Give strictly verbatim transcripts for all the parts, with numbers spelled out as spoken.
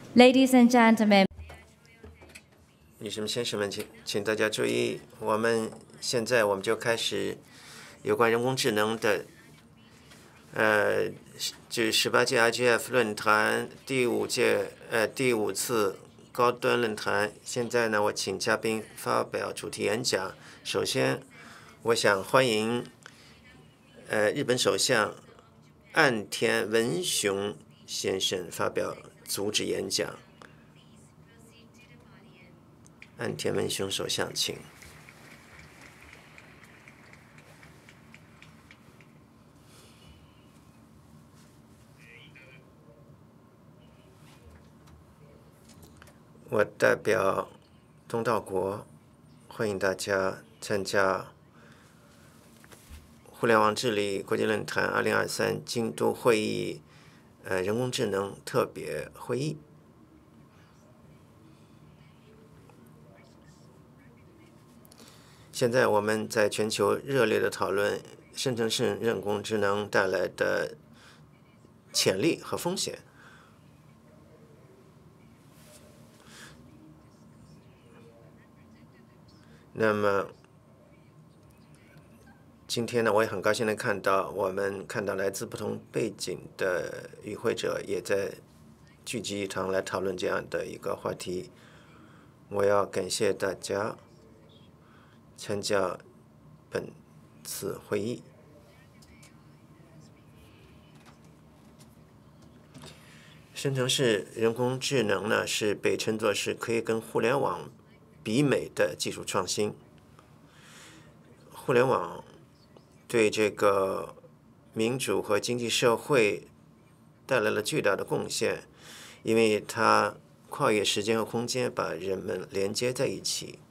Ladies and gentlemen, 女士们、先生们，请请大家注意，我们现在我们就开始有关人工智能的，呃，就十八届 I G F 论坛第五届呃第五次高端论坛。现在呢，我请嘉宾发表主题演讲。首先，我想欢迎呃日本首相岸田文雄先生发表主旨演讲。岸田文雄首相，请。我代表东道国，欢迎大家参加互联网治理国际论坛二零二三京都会议，呃，人工智能特别会议。现在我们在全球热烈的讨论生成式人工智能带来的潜力和风险。那么今天呢，我也很高兴的看到，我们看到来自不同背景的与会者也在聚集一堂来讨论这样的一个话题。我要感谢大家参加本次会议。生成式人工智能呢，是被称作是可以跟互联网媲美的技术创新。互联网对这个民主和经济社会带来了巨大的贡献，因为它跨越时间和空间，把人们连接在一起。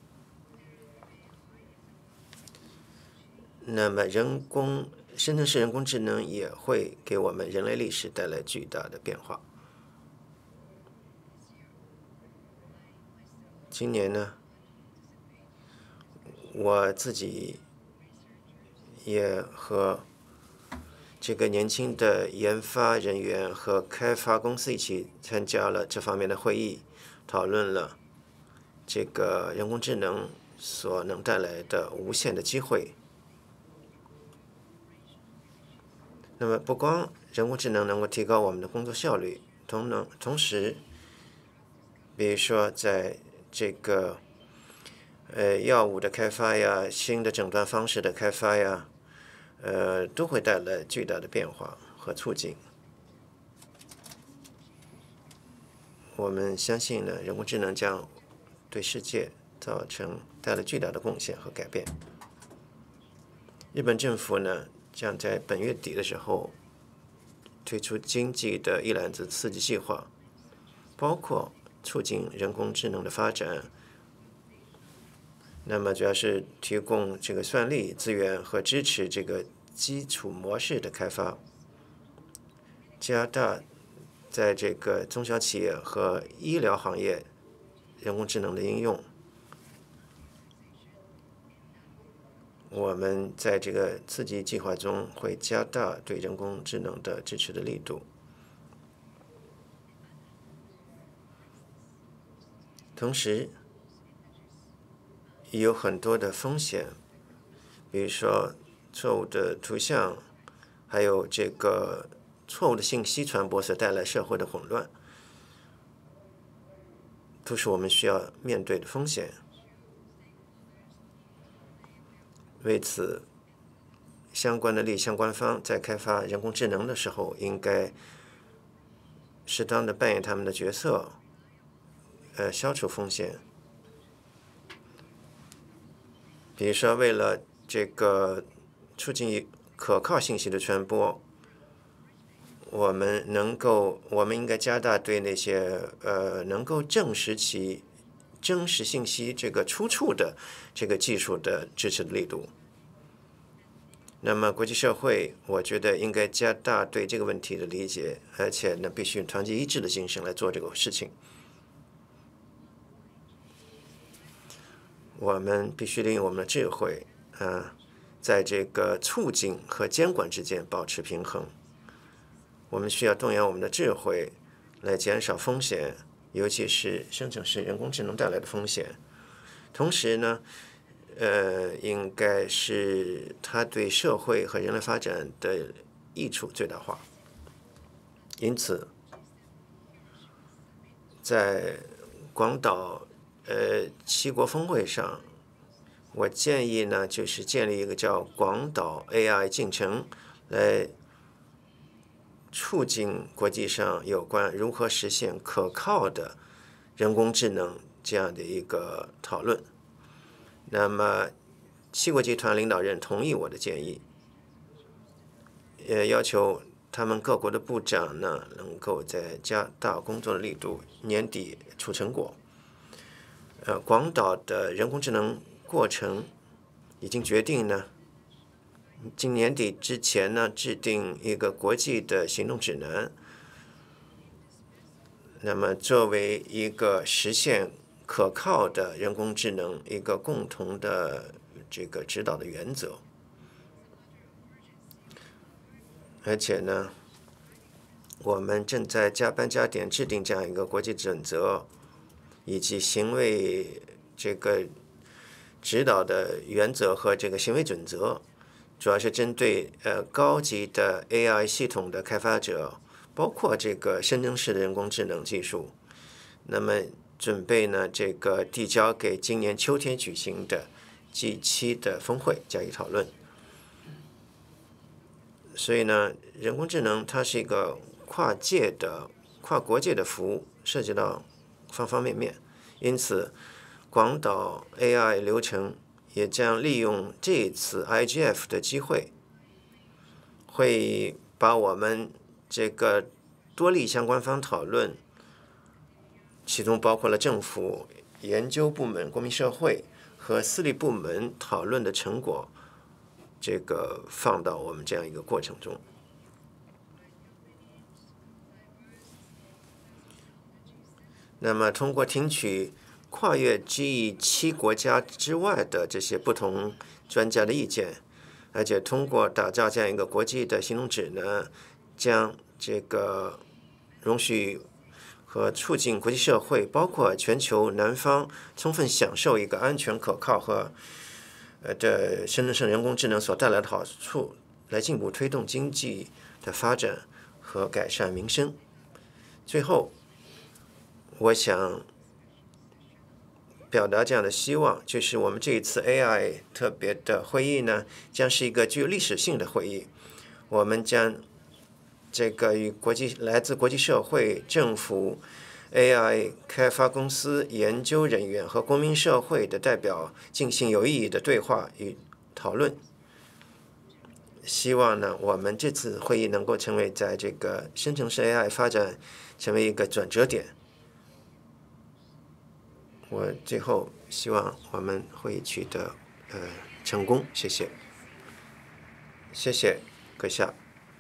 那么，人工生成式人工智能也会给我们人类历史带来巨大的变化。今年呢，我自己也和这个年轻的研发人员和开发公司一起参加了这方面的会议，讨论了这个人工智能所能带来的无限的机会。那么，不光人工智能能够提高我们的工作效率，同能同时，比如说在这个呃药物的开发呀、新的诊断方式的开发呀，呃，都会带来巨大的变化和促进。我们相信呢，人工智能将对世界造成带来巨大的贡献和改变。日本政府呢，将在本月底的时候推出经济的一揽子刺激计划，包括促进人工智能的发展。那么主要是提供这个算力资源和支持这个基础模式的开发，加大在这个中小企业和医疗行业人工智能的应用。我们在这个刺激计划中会加大对人工智能的支持的力度。同时，也有很多的风险，比如说错误的图像，还有这个错误的信息传播所带来社会的混乱，都是我们需要面对的风险。为此，相关的利益相关方在开发人工智能的时候，应该适当的扮演他们的角色，呃，消除风险。比如说，为了这个促进可靠信息的传播，我们能够，我们应该加大对那些呃能够证实其真实信息这个出处的这个技术的支持的力度。那么，国际社会，我觉得应该加大对这个问题的理解，而且呢，必须团结一致的精神来做这个事情。我们必须利用我们的智慧，啊，在这个促进和监管之间保持平衡。我们需要动员我们的智慧来减少风险，尤其是生成式人工智能带来的风险。同时呢，呃，应该是它对社会和人类发展的益处最大化。因此，在广岛呃七国峰会上，我建议呢，就是建立一个叫广岛 A I 进程，来促进国际上有关如何实现可靠的人工智能这样的一个讨论。那么，七国集团领导人同意我的建议，也要求他们各国的部长呢，能够在加大工作的力度，年底出成果。呃，广岛的人工智能过程已经决定呢，今年底之前呢，制定一个国际的行动指南。那么，作为一个实现可靠的人工智能一个共同的这个指导的原则。而且呢，我们正在加班加点制定这样一个国际准则，以及行为这个指导的原则和这个行为准则，主要是针对呃高级的 A I 系统的开发者，包括这个深圳市的人工智能技术。那么准备呢，这个递交给今年秋天举行的 G 七 的峰会加以讨论。所以呢，人工智能它是一个跨界的、跨国界的服务，涉及到方方面面。因此，广岛 A I 流程也将利用这一次 I G F 的机会，会把我们这个多例相关方讨论，其中包括了政府、研究部门、公民社会和私立部门讨论的成果，这个放到我们这样一个过程中。那么，通过听取跨越 G 七 国家之外的这些不同专家的意见，而且通过打造这样一个国际的行动指南，将这个容许和促进国际社会，包括全球南方，充分享受一个安全、可靠和呃的深圳市人工智能所带来的好处，来进一步推动经济的发展和改善民生。最后，我想表达这样的希望，就是我们这一次 A I 特别的会议呢，将是一个具有历史性的会议。我们将这个与国际来自国际社会、政府、A I 开发公司、研究人员和公民社会的代表进行有意义的对话与讨论。希望呢，我们这次会议能够成为在这个生成式 A I 发展成为一个转折点。我最后希望我们会取得呃成功，谢谢，谢谢阁下。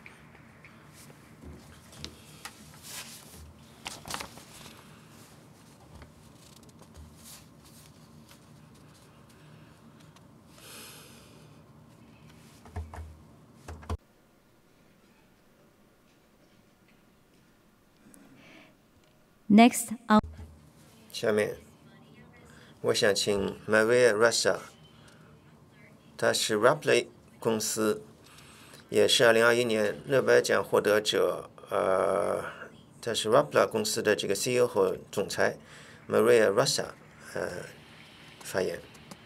Next, on 下面，我想请 Maria Ressa， 她是 Rappley 公司，也是二零二一年诺贝尔奖获得者。呃，她是 Rappley 公司的这个 C E O 和总裁 Maria Ressa， 呃，发言。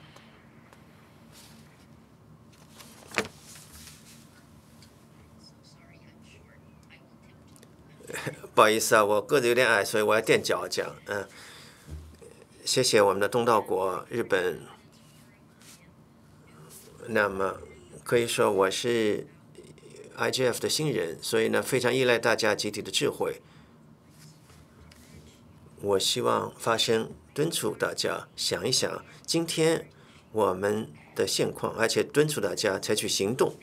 不好意思啊，我个子有点矮，所以我要垫脚讲。嗯，谢谢我们的东道国日本。那么可以说我是 I G F 的新人，所以呢非常依赖大家集体的智慧。我希望发声，敦促大家想一想今天我们的现况，而且敦促大家采取行动。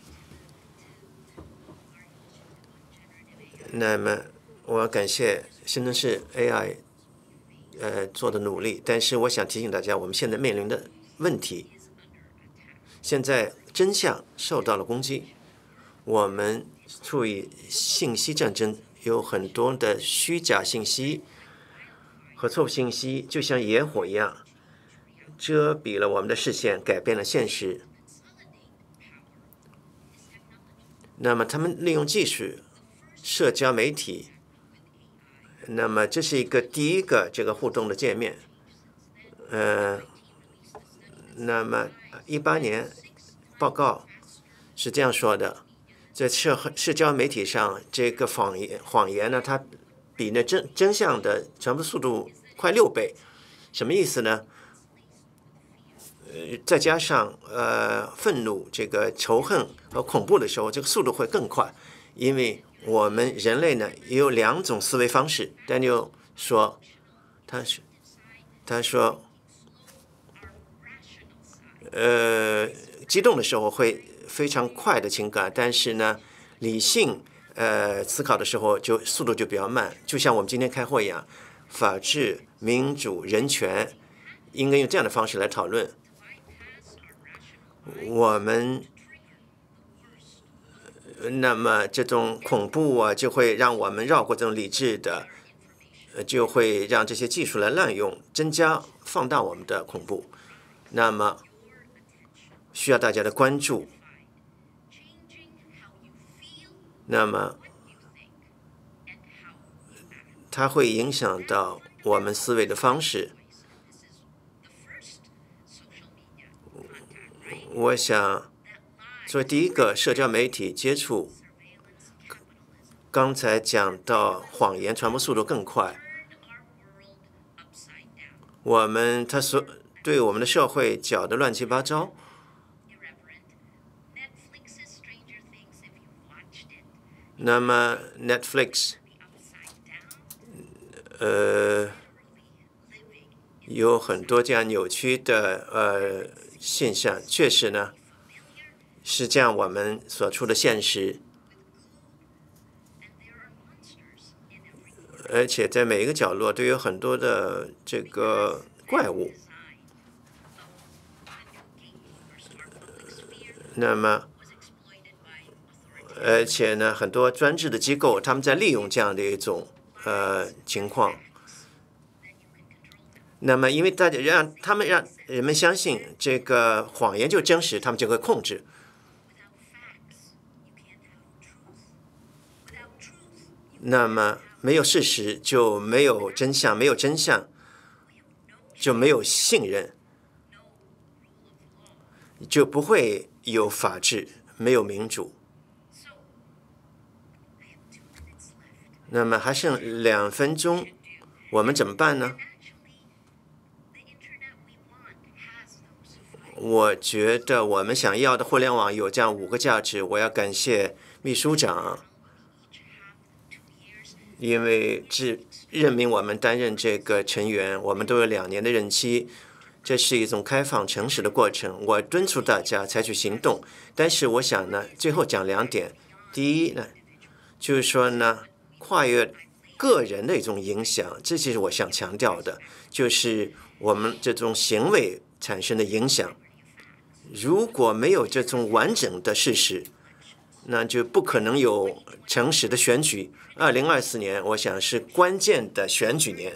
那么，我要感谢深圳市 A I 呃做的努力，但是我想提醒大家，我们现在面临的问题，现在真相受到了攻击，我们处于信息战争有很多的虚假信息和错误信息，就像野火一样，遮蔽了我们的视线，改变了现实。那么，他们利用技术、社交媒体，那么这是一个第一个这个互动的界面。呃，那么一八年报告是这样说的。在社社交媒体上，这个谎言谎言呢，它比那真真相的传播速度快六倍，什么意思呢？呃，再加上呃愤怒、这个仇恨和恐怖的时候，这个速度会更快，因为我们人类呢也有两种思维方式。丹尼尔说，他是他说，呃，激动的时候会非常快的情感，但是呢，理性呃思考的时候就速度就比较慢，就像我们今天开会一样，法治、民主、人权应该用这样的方式来讨论。我们那么这种恐怖啊，就会让我们绕过这种理智的，呃，就会让这些技术来滥用，增加放大我们的恐怖。那么需要大家的关注。那么，它会影响到我们思维的方式。我想，作为第一个社交媒体接触，刚才讲到谎言传播速度更快，我们它所对我们的社会搅得乱七八糟。那么 Netflix， 呃，有很多这样扭曲的呃现象，确实呢是这样我们所处的现实，而且在每一个角落都有很多的这个怪物。那么。而且呢，很多专制的机构他们在利用这样的一种呃情况。那么，因为大家让他们让人们相信这个谎言就真实，他们就会控制。那么，没有事实就没有真相，没有真相就没有信任，就不会有法治，没有民主。那么还剩两分钟，我们怎么办呢？我觉得我们想要的互联网有这样五个价值。我要感谢秘书长，因为是任命我们担任这个成员，我们都有两年的任期。这是一种开放、诚实的过程。我敦促大家采取行动，但是我想呢，最后讲两点。第一呢，就是说呢。跨越个人的一种影响，这就是我想强调的，就是我们这种行为产生的影响。如果没有这种完整的事实，那就不可能有诚实的选举。二零二四年，我想是关键的选举年。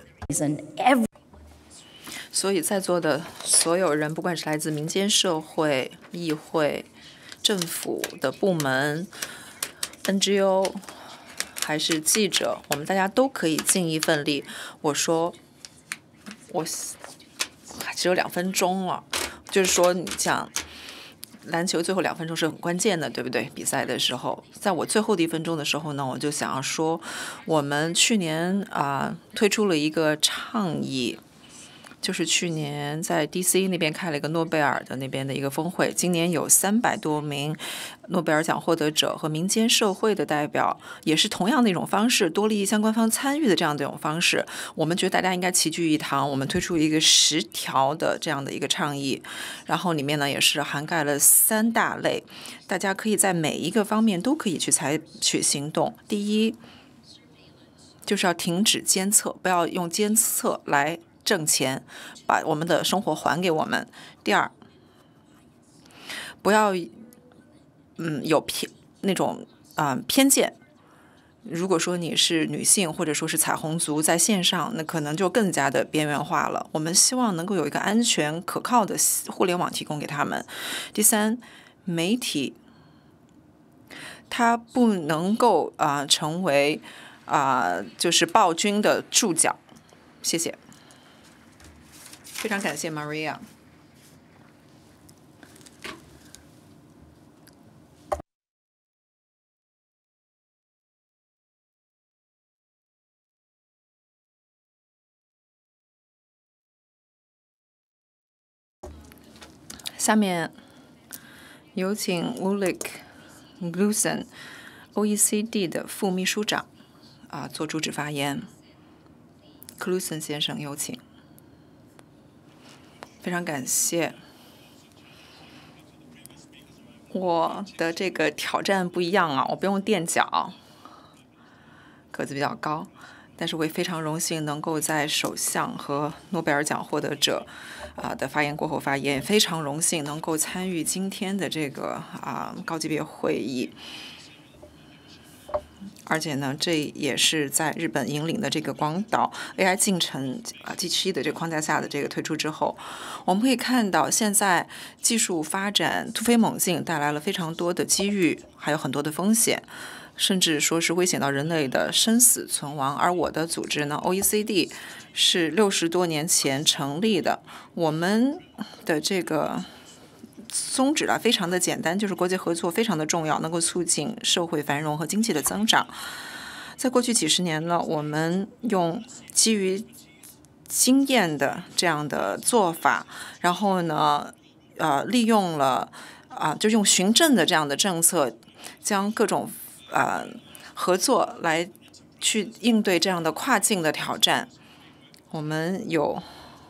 所以在座的所有人，不管是来自民间社会、议会、政府的部门、N G O。还是记者，我们大家都可以尽一份力。我说，我只有两分钟了，就是说，你讲篮球最后两分钟是很关键的，对不对？比赛的时候，在我最后的一分钟的时候呢，我就想要说，我们去年啊、呃、推出了一个倡议。就是去年在 D C 那边开了一个诺贝尔的那边的一个峰会，今年有三百多名诺贝尔奖获得者和民间社会的代表，也是同样的一种方式，多利益相关方参与的这样的一种方式。我们觉得大家应该齐聚一堂，我们推出一个十条的这样的一个倡议，然后里面呢也是涵盖了三大类，大家可以在每一个方面都可以去采取行动。第一，就是要停止监测，不要用监测来挣钱，把我们的生活还给我们。第二，不要嗯有偏那种啊、呃、偏见， 如果说你是女性或者说是彩虹族在线上，那可能就更加的边缘化了。我们希望能够有一个安全可靠的互联网提供给他们。第三，媒体它不能够啊、呃、成为啊、呃、就是暴君的注脚。谢谢，非常感谢 Maria。下面有请 Ulrich Glusen O E C D 的副秘书长啊做主旨发言。Glusen 先生，有请。非常感谢。我的这个挑战不一样啊，我不用垫脚，个子比较高。但是我也非常荣幸能够在首相和诺贝尔奖获得者啊的发言过后发言，非常荣幸能够参与今天的这个啊高级别会议。而且呢，这也是在日本引领的这个广岛 A I 进程啊 G 七的这个框架下的这个推出之后，我们可以看到现在技术发展突飞猛进，带来了非常多的机遇，还有很多的风险。甚至说是危险到人类的生死存亡。而我的组织呢 ，O E C D 是六十多年前成立的，我们的这个宗旨啊非常的简单，就是国际合作非常的重要，能够促进社会繁荣和经济的增长。在过去几十年呢，我们用基于经验的这样的做法，然后呢，呃，利用了啊、呃，就用循证的这样的政策，将各种呃，合作来去应对这样的跨境的挑战。我们有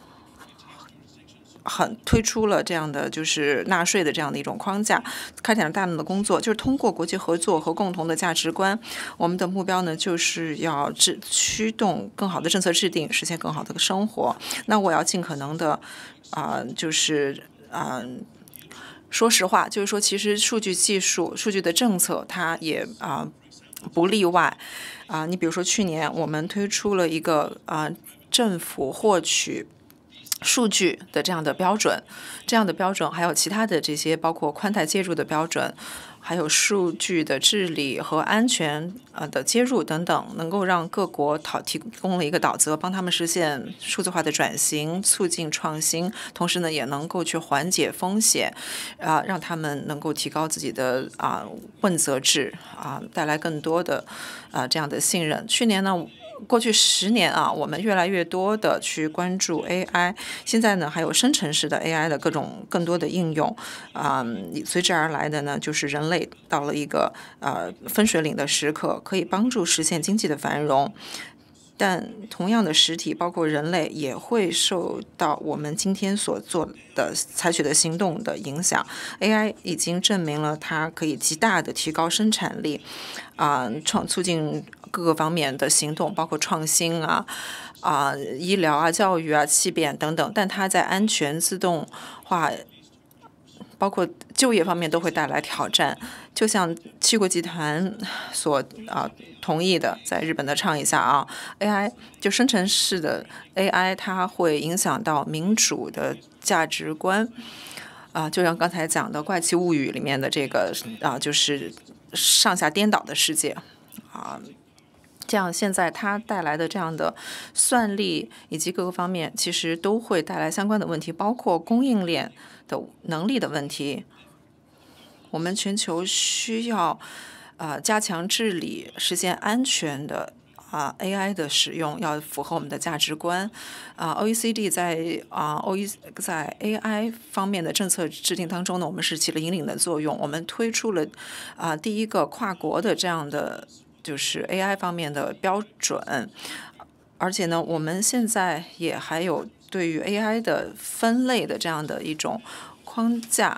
很推出了这样的就是纳税的这样的一种框架，开展了大量的工作，就是通过国际合作和共同的价值观，我们的目标呢就是要制驱动更好的政策制定，实现更好的生活。那我要尽可能的啊、呃，就是啊。呃说实话，就是说，其实数据技术、数据的政策，它也啊、呃、不例外啊、呃。你比如说，去年我们推出了一个啊、呃、政府获取数据的这样的标准，这样的标准还有其他的这些，包括宽带接入的标准，还有数据的治理和安全呃的接入等等，能够让各国讨提供了一个导则，帮他们实现数字化的转型，促进创新，同时呢也能够去缓解风险，啊、呃，让他们能够提高自己的啊、呃、问责制啊、呃，带来更多的啊、呃、这样的信任。去年呢。过去十年啊，我们越来越多的去关注 A I， 现在呢还有生成式的 A I 的各种更多的应用啊、呃，随之而来的呢就是人类到了一个呃分水岭的时刻，可以帮助实现经济的繁荣。但同样的实体，包括人类，也会受到我们今天所做的、采取的行动的影响。A I 已经证明了它可以极大的提高生产力，啊、呃，创促进各个方面的行动，包括创新啊、啊、呃、医疗啊、教育啊、气变等等。但它在安全、自动化，包括就业方面都会带来挑战，就像七国集团所啊、呃、同意的，在日本的倡议下啊 ，A I 就生成式的 A I， 它会影响到民主的价值观啊、呃，就像刚才讲的《怪奇物语》里面的这个啊、呃，就是上下颠倒的世界啊。呃这样，现在它带来的这样的算力以及各个方面，其实都会带来相关的问题，包括供应链的能力的问题。我们全球需要呃加强治理，实现安全的啊、呃、A I 的使用，要符合我们的价值观。啊、呃、，O E C D 在啊、呃、O E 在 A I 方面的政策制定当中呢，我们是起了引领的作用。我们推出了啊、呃、第一个跨国的这样的。就是 A I 方面的标准，而且呢，我们现在也还有对于 A I 的分类的这样的一种框架，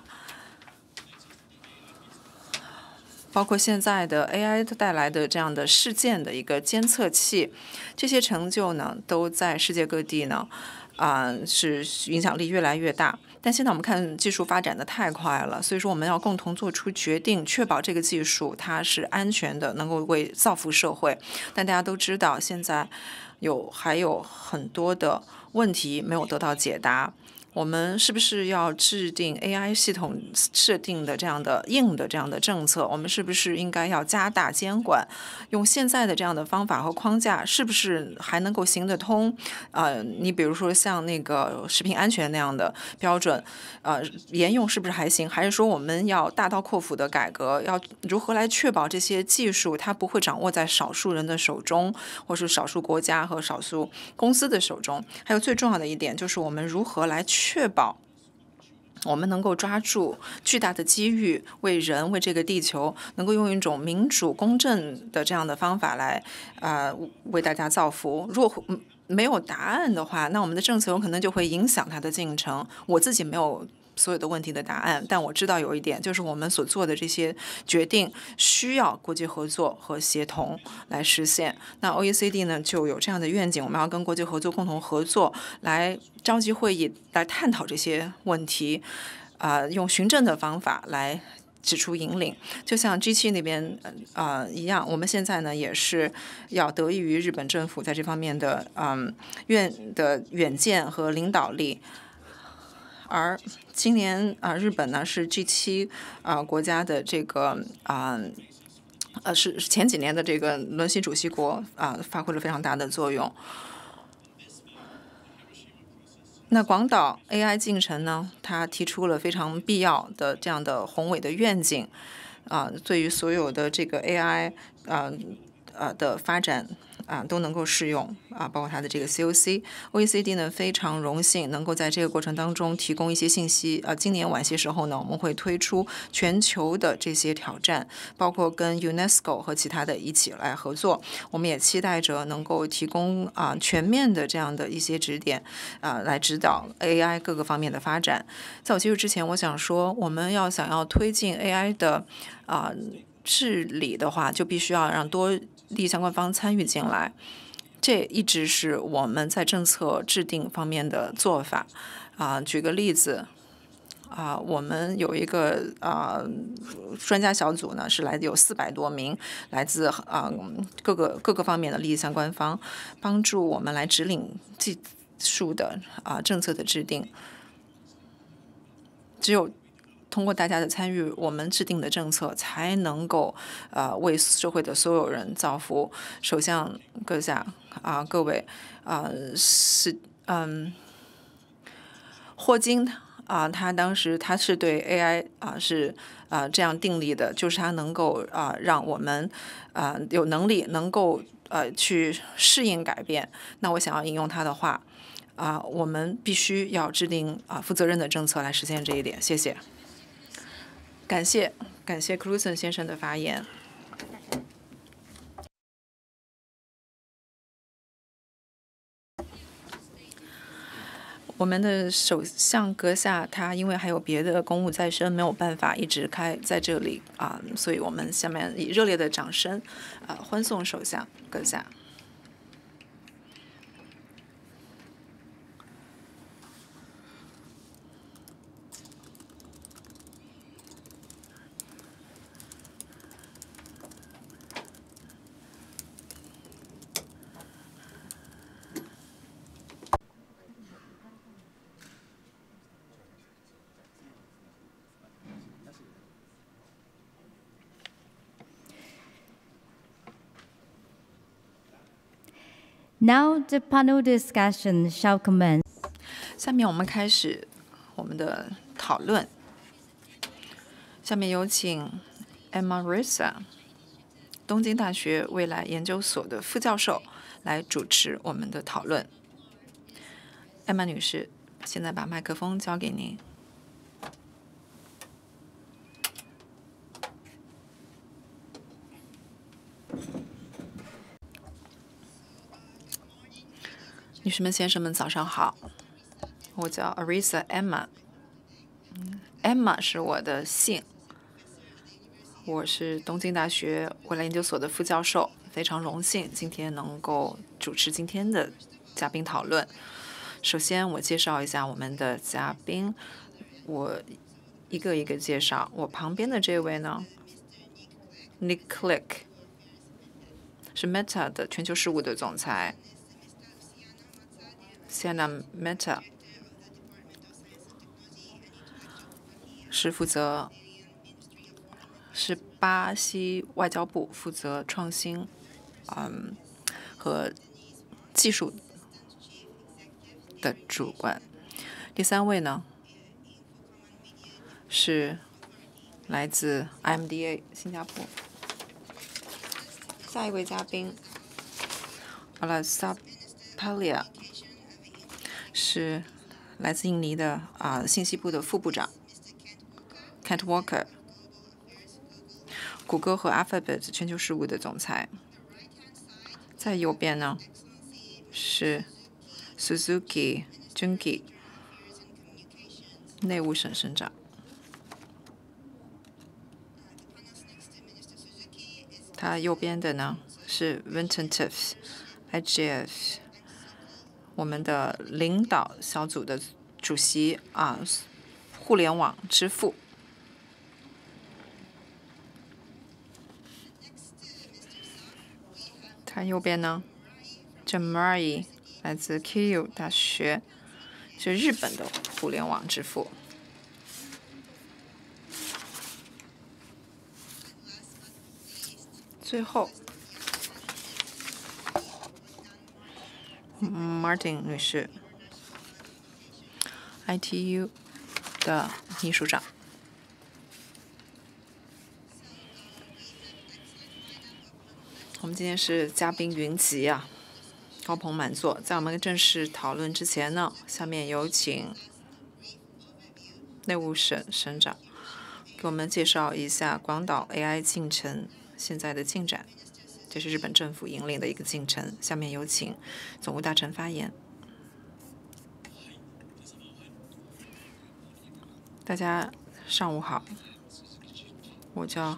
包括现在的 A I 带来的这样的事件的一个监测器，这些成就呢，都在世界各地呢啊、呃、是影响力越来越大。但现在我们看技术发展的太快了，所以说我们要共同做出决定，确保这个技术它是安全的，能够为造福社会。但大家都知道，现在有还有很多的问题没有得到解答。我们是不是要制定 A I 系统设定的这样的硬的这样的政策？我们是不是应该要加大监管？用现在的这样的方法和框架，是不是还能够行得通？呃，你比如说像那个食品安全那样的标准，呃，沿用是不是还行？还是说我们要大刀阔斧的改革？要如何来确保这些技术它不会掌握在少数人的手中，或是少数国家和少数公司的手中？还有最重要的一点就是我们如何来确保我们能够抓住巨大的机遇，为人为这个地球能够用一种民主公正的这样的方法来啊、呃、为大家造福。如果没有答案的话，那我们的政策有可能就会影响它的进程。我自己没有所有的问题的答案，但我知道有一点，就是我们所做的这些决定需要国际合作和协同来实现。那 O E C D 呢就有这样的愿景，我们要跟国际合作共同合作，来召集会议，来探讨这些问题，啊、呃，用循证的方法来指出引领。就像 G 七那边啊、呃、一样，我们现在呢也是要得益于日本政府在这方面的嗯远的远见和领导力。而今年啊、呃，日本呢是 G 七啊、呃、国家的这个啊呃是前几年的这个轮席主席国啊、呃，发挥了非常大的作用。那广岛 A I 进程呢，它提出了非常必要的这样的宏伟的愿景啊、呃，对于所有的这个 A I 啊 呃, 呃的发展。啊，都能够适用啊，包括它的这个 C O C。O E C D 呢非常荣幸能够在这个过程当中提供一些信息。啊，今年晚些时候呢，我们会推出全球的这些挑战，包括跟 UNESCO 和其他的一起来合作。我们也期待着能够提供啊全面的这样的一些指点，啊，来指导 A I 各个方面的发展。在我结束之前，我想说，我们要想要推进 A I 的啊治理的话，就必须要让多利益相关方参与进来，这一直是我们在政策制定方面的做法。啊、呃，举个例子，啊、呃，我们有一个啊、呃、专家小组呢，是来自有四百多名来自啊、呃、各个各个方面的利益相关方，帮助我们来指领技术的啊、呃、政策的制定。只有通过大家的参与，我们制定的政策才能够呃为社会的所有人造福。首相阁下啊、呃，各位啊、呃、是嗯，霍金啊、呃，他当时他是对 A I 啊、呃、是啊、呃、这样定立的，就是他能够啊、呃、让我们啊、呃、有能力能够呃去适应改变。那我想要引用他的话啊、呃，我们必须要制定啊、呃、负责任的政策来实现这一点。谢谢。感谢感谢 Cruzen 先生的发言。我们的首相阁下他因为还有别的公务在身，没有办法一直开在这里啊、呃，所以我们下面以热烈的掌声啊、呃、欢送首相阁下。 Now the panel discussion shall commence. 下面我们开始我们的讨论。下面有请 Emma Risa， 东京大学未来研究所的副教授来主持我们的讨论。Emma 女士，现在把麦克风交给您。女士们、先生们，早上好！我叫 Arisa Emma，Emma 是我的姓。我是东京大学未来研究所的副教授，非常荣幸今天能够主持今天的嘉宾讨论。 首先，我介绍一下我们的嘉宾，我一个一个介绍。我旁边的这位呢 ，Nick Clegg 是 Meta 的全球事务的总裁 ，Sienna Mehta 是负责是巴西外交部负责创新，嗯和技术的主管。第三位呢是来自 I M D A 新加坡。下一位嘉宾 Alastapalia 是来自印尼的啊、呃、信息部的副部长 Kent Walker， 谷歌和 Alphabet 全球事务的总裁。在右边呢是 Suzuki Junki 内务省省长。他右边的呢是 Winton Tiff I G F 我们的领导小组的主席啊，互联网之父。他右边呢 Jim Murray 来自 Keio 大学，是日本的互联网之父。最后 Martin 女士 I T U 的秘书长。我们今天是嘉宾云集啊，高朋满座。在我们正式讨论之前呢，下面有请内务省省长给我们介绍一下广岛 A I 进程现在的进展，这是日本政府引领的一个进程。下面有请总务大臣发言。大家上午好，我叫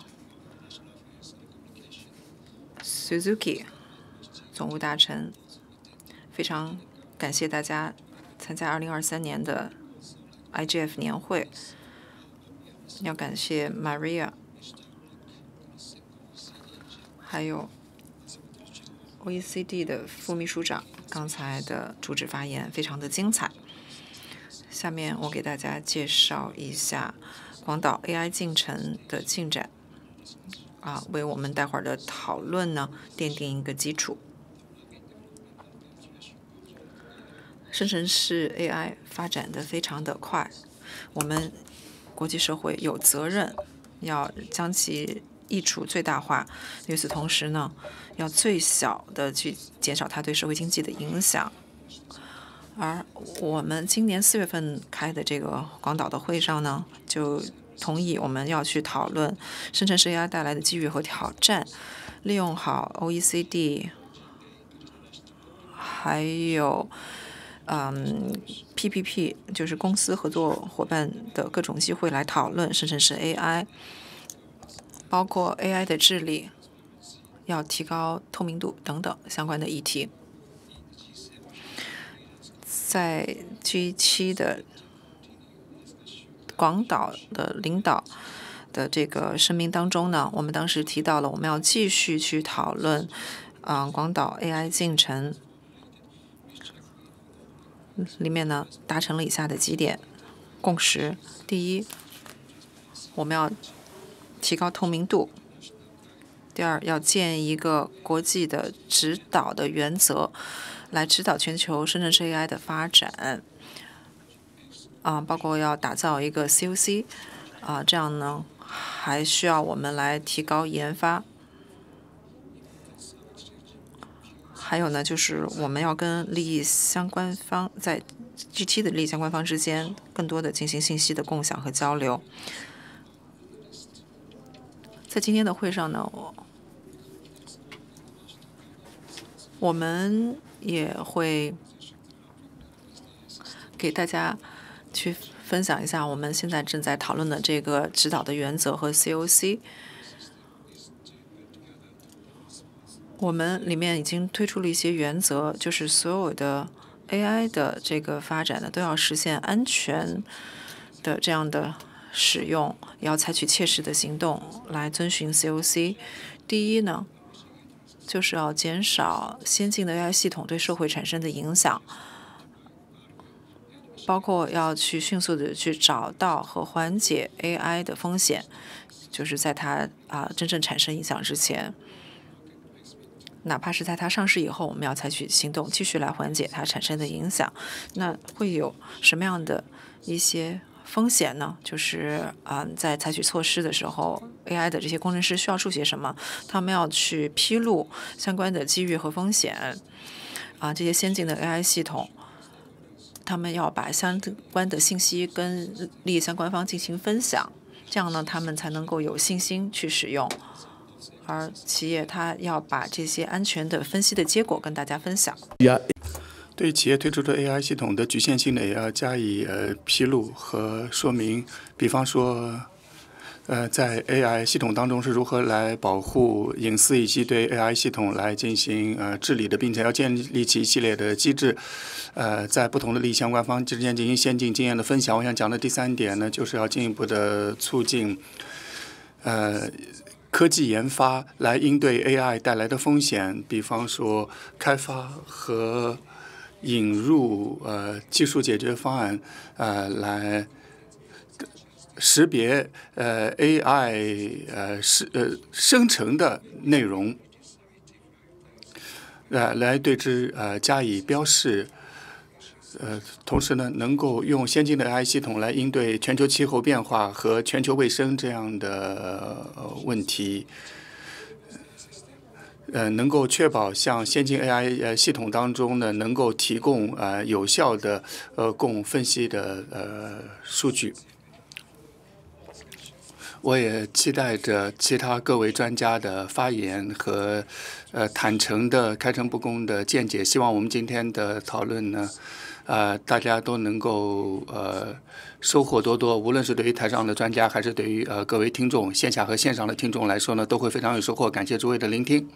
Suzuki 总务大臣，非常感谢大家参加二零二三年的 I G F 年会，要感谢 Maria。还有 O E C D 的副秘书长刚才的主旨发言非常的精彩。下面我给大家介绍一下广岛 A I 进程的进展，啊，为我们待会儿的讨论呢奠定一个基础。生成式 A I 发展的非常的快，我们国际社会有责任要将其益处最大化，与此同时呢，要最小的去减少它对社会经济的影响。而我们今年四月份开的这个广岛的会上呢，就同意我们要去讨论生成式 A I 带来的机遇和挑战，利用好 O E C D， 还有嗯 P P P， 就是公司合作伙伴的各种机会来讨论生成式 A I。包括 A I 的治理，要提高透明度等等相关的议题。在 G 七 的广岛的领导的这个声明当中呢，我们当时提到了我们要继续去讨论，啊、呃，广岛 A I 进程里面呢达成了以下的几点共识：第一，我们要提高透明度；第二，要建一个国际的指导的原则，来指导全球生成式 A I 的发展。啊，包括要打造一个 C O C， 啊，这样呢，还需要我们来提高研发。还有呢，就是我们要跟利益相关方在 G 七 的利益相关方之间，更多的进行信息的共享和交流。在今天的会上呢，我我们也会给大家去分享一下我们现在正在讨论的这个指导的原则和 C O C。我们里面已经推出了一些原则，就是所有的 A I 的这个发展呢，都要实现安全的这样的使用，也要采取切实的行动来遵循 C O C。第一呢，就是要减少先进的 A I 系统对社会产生的影响，包括要去迅速的去找到和缓解 A I 的风险，就是在它啊真正产生影响之前，哪怕是在它上市以后，我们要采取行动，继续来缓解它产生的影响。那会有什么样的一些风险呢？就是啊、呃，在采取措施的时候 ，A I 的这些工程师需要注写什么？他们要去披露相关的机遇和风险啊、呃，这些先进的 A I 系统。他们要把相关的信息跟利益相关方进行分享，这样呢，他们才能够有信心去使用。而企业它要把这些安全的分析的结果跟大家分享。 对企业推出的 A I 系统的局限性呢，也要加以呃披露和说明。比方说，呃，在 A I 系统当中是如何来保护隐私，以及对 A I 系统来进行呃治理的，并且要建立起一系列的机制，呃，在不同的利益相关方之间进行先进经验的分享。我想讲的第三点呢，就是要进一步的促进呃科技研发来应对 A I 带来的风险，比方说开发和引入呃技术解决方案，呃来识别呃 A I 呃是呃生成的内容，呃来对之呃加以标示。呃，同时呢，能够用先进的 A I 系统来应对全球气候变化和全球卫生这样的、呃、问题。呃，能够确保像先进 A I 呃系统当中呢，能够提供呃有效的呃供分析的呃数据。我也期待着其他各位专家的发言和呃坦诚的、开诚布公的见解。希望我们今天的讨论呢，呃，大家都能够呃收获多多。无论是对于台上的专家，还是对于呃各位听众，线下和线上的听众来说呢，都会非常有收获。感谢诸位的聆听。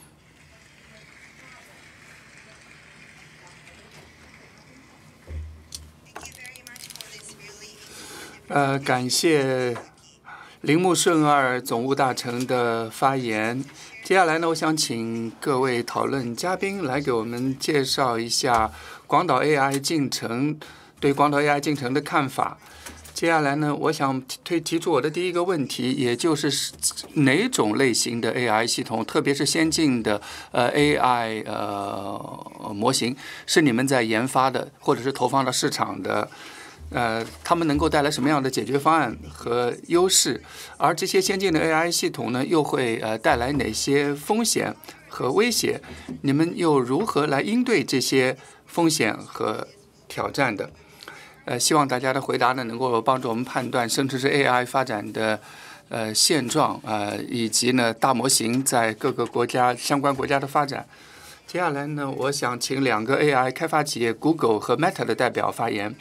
呃，感谢铃木顺二总务大臣的发言。接下来呢，我想请各位讨论嘉宾来给我们介绍一下广岛 A I 进程对广岛 A I 进程的看法。接下来呢，我想推提出我的第一个问题，也就是哪种类型的 A I 系统，特别是先进的呃 A I 呃模型，是你们在研发的，或者是投放到市场的？呃，他们能够带来什么样的解决方案和优势？而这些先进的 A I 系统呢，又会呃带来哪些风险和威胁？你们又如何来应对这些风险和挑战的？呃，希望大家的回答呢，能够帮助我们判断生成式 A I 发展的呃现状啊、呃，以及呢大模型在各个国家相关国家的发展。接下来呢，我想请两个 A I 开发企业 Google 和 Meta 的代表发言。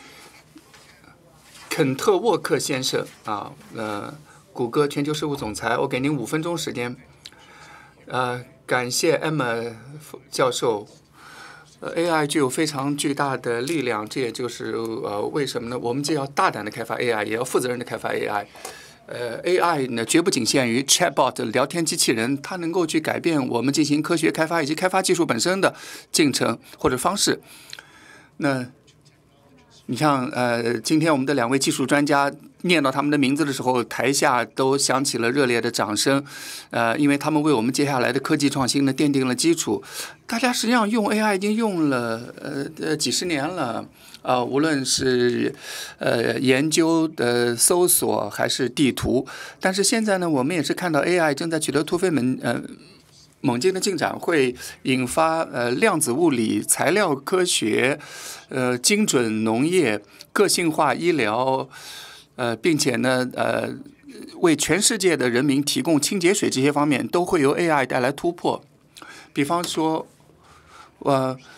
肯特沃克先生啊，呃，谷歌全球事务总裁，我给您五分钟时间。呃，感谢 Emma 教授。呃 ，A I 具有非常巨大的力量，这也就是呃为什么呢？我们既要大胆的开发 A I， 也要负责任的开发 A I。呃 ，A I 呢绝不仅限于 Chatbot 聊天机器人，它能够去改变我们进行科学开发以及开发技术本身的进程或者方式。那你像呃，今天我们的两位技术专家念到他们的名字的时候，台下都响起了热烈的掌声，呃，因为他们为我们接下来的科技创新呢奠定了基础。大家实际上用 A I 已经用了呃呃几十年了，呃，无论是呃研究的搜索还是地图，但是现在呢，我们也是看到 A I 正在取得突飞猛呃。猛进的进展会引发呃量子物理、材料科学、呃精准农业、个性化医疗，呃，并且呢呃为全世界的人民提供清洁水这些方面都会由 A I 带来突破。比方说，呃，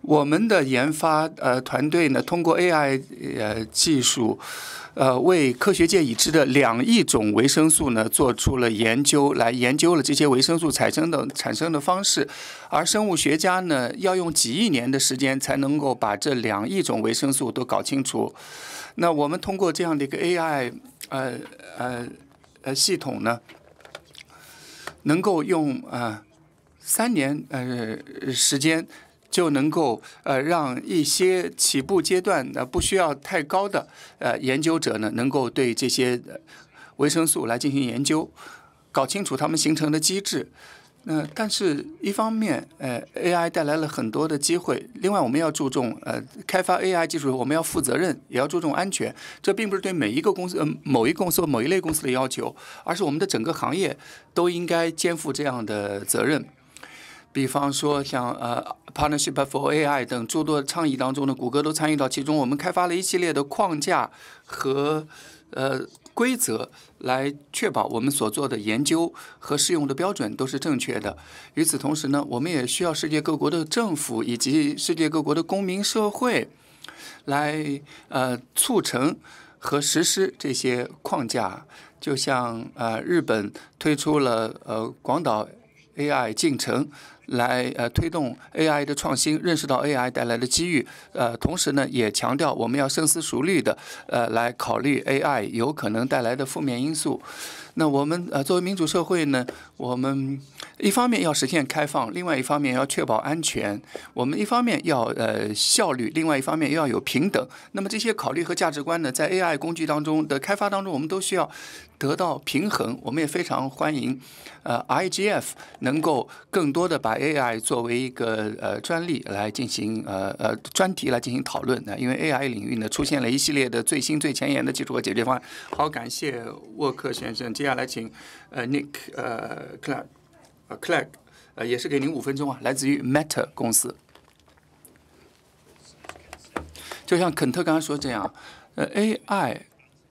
我们的研发呃团队呢，通过 A I 呃技术，呃为科学界已知的两亿种维生素呢做出了研究，来研究了这些维生素产生的产生的方式，而生物学家呢要用几亿年的时间才能够把这两亿种维生素都搞清楚。那我们通过这样的一个 A I 呃呃呃系统呢，能够用呃三年呃时间。就能够呃让一些起步阶段呃不需要太高的呃研究者呢，能够对这些维生素来进行研究，搞清楚它们形成的机制。那、呃、但是一方面，呃 A I 带来了很多的机会，另外我们要注重呃开发 A I 技术，我们要负责任，也要注重安全。这并不是对每一个公司、呃、某一公司、某一类公司的要求，而是我们的整个行业都应该肩负这样的责任。比方说像呃 Partnership for A I 等诸多倡议当中呢，谷歌都参与到其中。我们开发了一系列的框架和呃规则，来确保我们所做的研究和适用的标准都是正确的。与此同时呢，我们也需要世界各国的政府以及世界各国的公民社会来呃促成和实施这些框架。就像呃日本推出了呃广岛 A I 进程。来呃推动 A I 的创新，认识到 A I 带来的机遇，呃，同时呢也强调我们要深思熟虑的呃来考虑 A I 有可能带来的负面因素。那我们呃作为民主社会呢，我们一方面要实现开放，另外一方面要确保安全。我们一方面要呃效率，另外一方面要有平等。那么这些考虑和价值观呢，在 A I 工具当中的开发当中，我们都需要得到平衡。我们也非常欢迎呃 I G F 能够更多的把 A I 作为一个呃专利来进行呃呃专题来进行讨论呢，因为 A I 领域呢出现了一系列的最新最前沿的技术和解决方案。好，感谢沃克先生。接下来请呃 Nick 呃 Clegg 呃 Clegg 呃也是给您五分钟啊，来自于 Meta 公司。就像肯特刚刚说这样，呃 A I。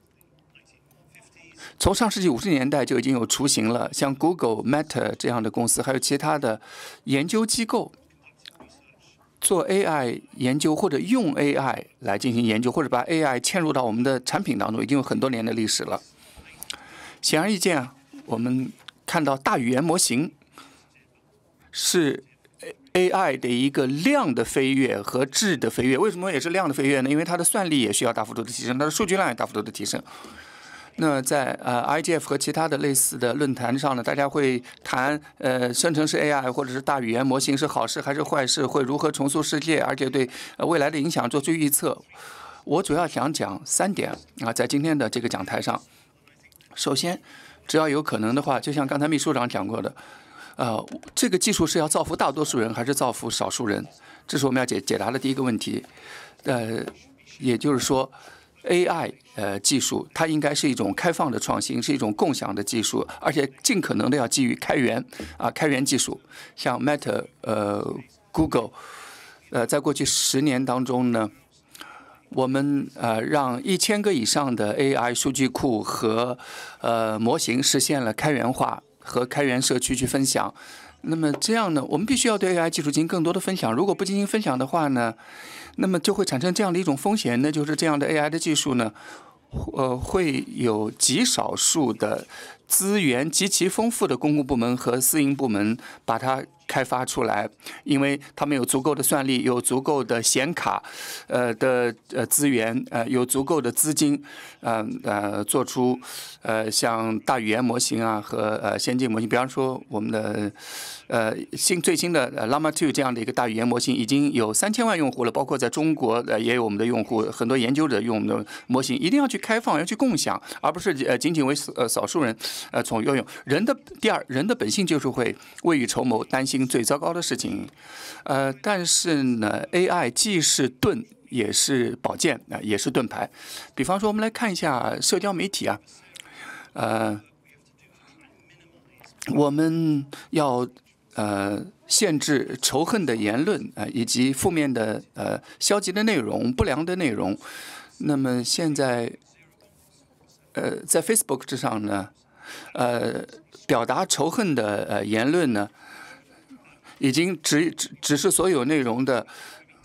从上世纪五十年代就已经有雏形了，像 Google、Meta 这样的公司，还有其他的研究机构，做 A I 研究或者用 A I 来进行研究，或者把 A I 嵌入到我们的产品当中，已经有很多年的历史了。显而易见啊，我们看到大语言模型是 A I 的一个量的飞跃和质的飞跃。为什么也是量的飞跃呢？因为它的算力也需要大幅度的提升，它的数据量也大幅度的提升。那在呃 I G F 和其他的类似的论坛上呢，大家会谈呃生成式 A I 或者是大语言模型是好事还是坏事，会如何重塑世界，而且对呃未来的影响做出预测。我主要想讲三点啊，在今天的这个讲台上。首先，只要有可能的话，就像刚才秘书长讲过的，呃，这个技术是要造福大多数人还是造福少数人？这是我们要解解答的第一个问题。呃，也就是说。A I 呃技术，它应该是一种开放的创新，是一种共享的技术，而且尽可能的要基于开源啊开源技术。像 Meta 呃 Google 呃在过去十年当中呢，我们呃让一千个以上的 A I 数据库和呃模型实现了开源化和开源社区去分享。那么这样呢，我们必须要对 A I 技术进行更多的分享。如果不进行分享的话呢，那么就会产生这样的一种风险，那就是这样的 A I 的技术呢，呃，会有极少数的资源极其丰富的公共部门和私营部门把它开发出来，因为他们有足够的算力，有足够的显卡，呃的呃资源，呃有足够的资金，呃呃做出呃像大语言模型啊和呃先进模型，比方说我们的呃新最新的 Llama 二这样的一个大语言模型已经有三千万用户了，包括在中国呃也有我们的用户，很多研究者用我们的模型，一定要去开放，要去共享，而不是呃仅仅为呃少数人呃所拥有。人的第二，人的本性就是会未雨绸缪，担心最糟糕的事情，呃，但是呢 ，A I 既是盾，也是宝剑啊、呃，也是盾牌。比方说，我们来看一下社交媒体啊，呃，我们要呃限制仇恨的言论啊、呃，以及负面的呃消极的内容、不良的内容。那么现在，呃，在 Facebook 之上呢，呃，表达仇恨的呃言论呢。已经只只只是所有内容的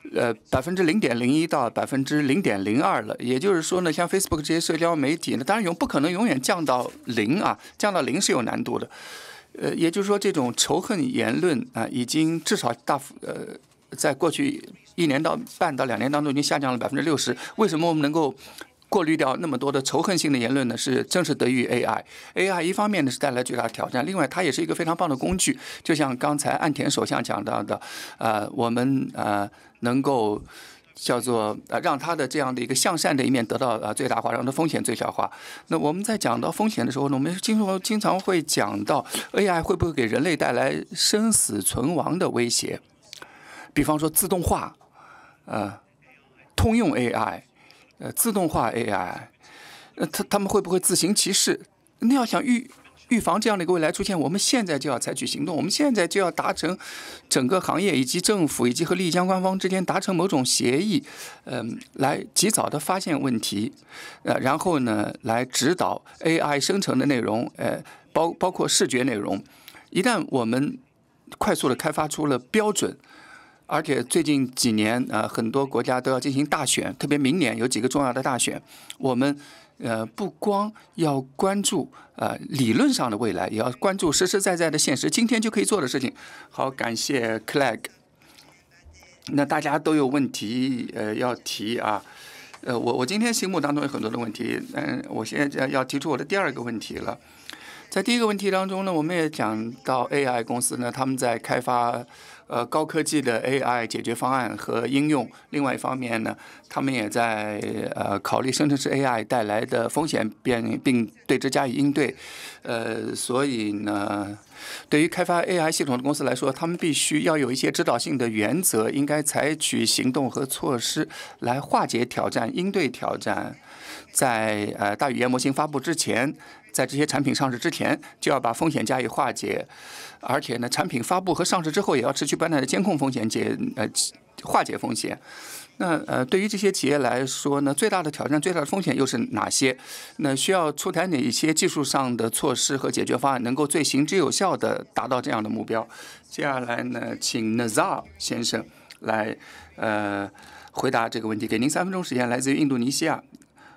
呃百分之零点零一到百分之零点零二了。也就是说呢，像 Facebook 这些社交媒体呢，当然永不可能永远降到零啊，降到零是有难度的。呃，也就是说，这种仇恨言论啊，已经至少大幅呃，在过去一年到半到两年当中已经下降了百分之六十。为什么我们能够过滤掉那么多的仇恨性的言论呢？是正是得益于 A I。A I 一方面呢是带来巨大的挑战，另外它也是一个非常棒的工具。就像刚才岸田首相讲到的，呃，我们呃能够叫做呃让它的这样的一个向善的一面得到呃最大化，让它风险最小化。那我们在讲到风险的时候呢，我们经常经常会讲到 A I 会不会给人类带来生死存亡的威胁？比方说自动化，呃，通用 A I。呃，自动化 A I， 呃，他他们会不会自行其事？那要想预预防这样的一个未来出现，我们现在就要采取行动，我们现在就要达成整个行业以及政府以及和利益相关方之间达成某种协议，嗯、呃，来及早的发现问题，呃，然后呢，来指导 A I 生成的内容，呃，包包括视觉内容，一旦我们快速的开发出了标准。而且最近几年，呃，很多国家都要进行大选，特别明年有几个重要的大选。我们，呃，不光要关注呃理论上的未来，也要关注实实在在的现实，今天就可以做的事情。好，感谢 Clegg。那大家都有问题，呃，要提啊。呃，我我今天心目当中有很多的问题，嗯，我现在要提出我的第二个问题了。在第一个问题当中呢，我们也讲到 A I 公司呢，他们在开发。呃，高科技的 A I 解决方案和应用。另外一方面呢，他们也在呃考虑生成式 A I 带来的风险，并并对之加以应对。呃，所以呢，对于开发 A I 系统的公司来说，他们必须要有一些指导性的原则，应该采取行动和措施来化解挑战、应对挑战。在呃大语言模型发布之前，在这些产品上市之前，就要把风险加以化解。而且呢，产品发布和上市之后，也要持续不断的监控风险，解呃化解风险。那呃，对于这些企业来说呢，最大的挑战、最大的风险又是哪些？那需要出台哪一些技术上的措施和解决方案，能够最行之有效地达到这样的目标？接下来呢，请 Nazar 先生来呃回答这个问题。给您三分钟时间，来自于印度尼西亚。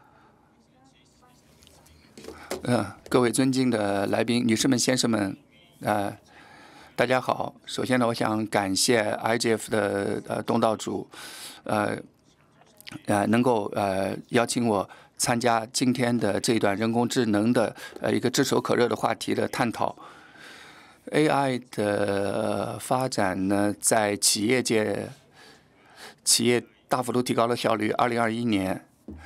呃，各位尊敬的来宾、女士们、先生们，呃。大家好，首先呢，我想感谢 I G F 的呃东道主，呃呃能够呃邀请我参加今天的这一段人工智能的呃一个炙手可热的话题的探讨。A I 的发展呢，在企业界，企业大幅度提高了效率。二零二一年，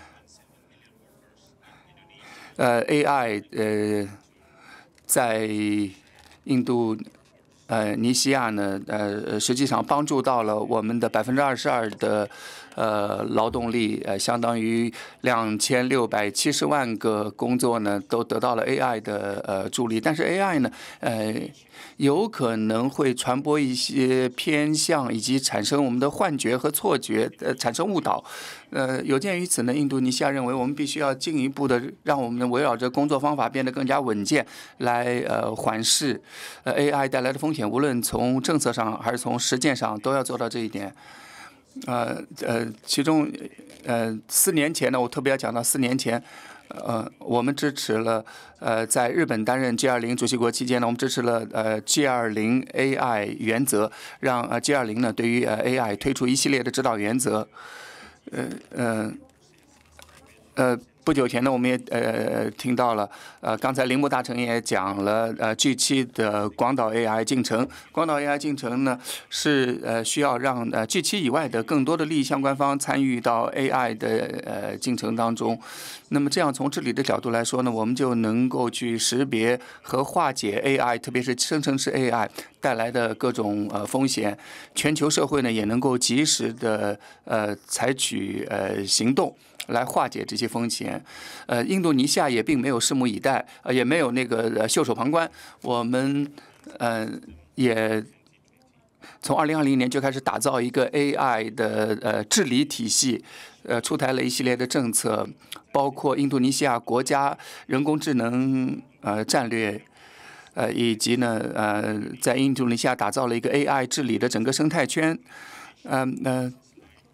呃 A I 呃在印度。呃，尼西亚呢，呃，实际上帮助到了我们的百分之二十二的呃劳动力，呃，相当于两千六百七十万个工作呢，都得到了 A I 的呃助力。但是 A I 呢，呃，有可能会传播一些偏向，以及产生我们的幻觉和错觉，呃，产生误导。呃，有鉴于此呢，印度尼西亚认为我们必须要进一步的让我们围绕着工作方法变得更加稳健，来呃缓释呃 A I 带来的风险，无论从政策上还是从实践上都要做到这一点。呃呃，其中呃四年前呢，我特别要讲到四年前。呃，我们支持了呃，在日本担任 G 二零 主席国期间呢，我们支持了呃 G 二零 A I 原则，让呃 G 二零呢对于呃 A I 推出一系列的指导原则。呃呃呃，不久前呢，我们也呃听到了，呃，刚才铃木大臣也讲了，呃 G 七的广岛 A I 进程，广岛 A I 进程呢是呃需要让呃 G 七以外的更多的利益相关方参与到 A I 的呃进程当中。那么这样从治理的角度来说呢，我们就能够去识别和化解 A I， 特别是生成式 A I 带来的各种呃风险。全球社会呢也能够及时的呃采取呃行动。来化解这些风险，呃，印度尼西亚也并没有拭目以待，呃，也没有那个呃袖手旁观。我们呃也从二零二零年就开始打造一个 A I 的呃治理体系，呃，出台了一系列的政策，包括印度尼西亚国家人工智能呃战略。呃，以及呢，呃，在印度尼西亚打造了一个 A I 治理的整个生态圈，嗯、呃，呃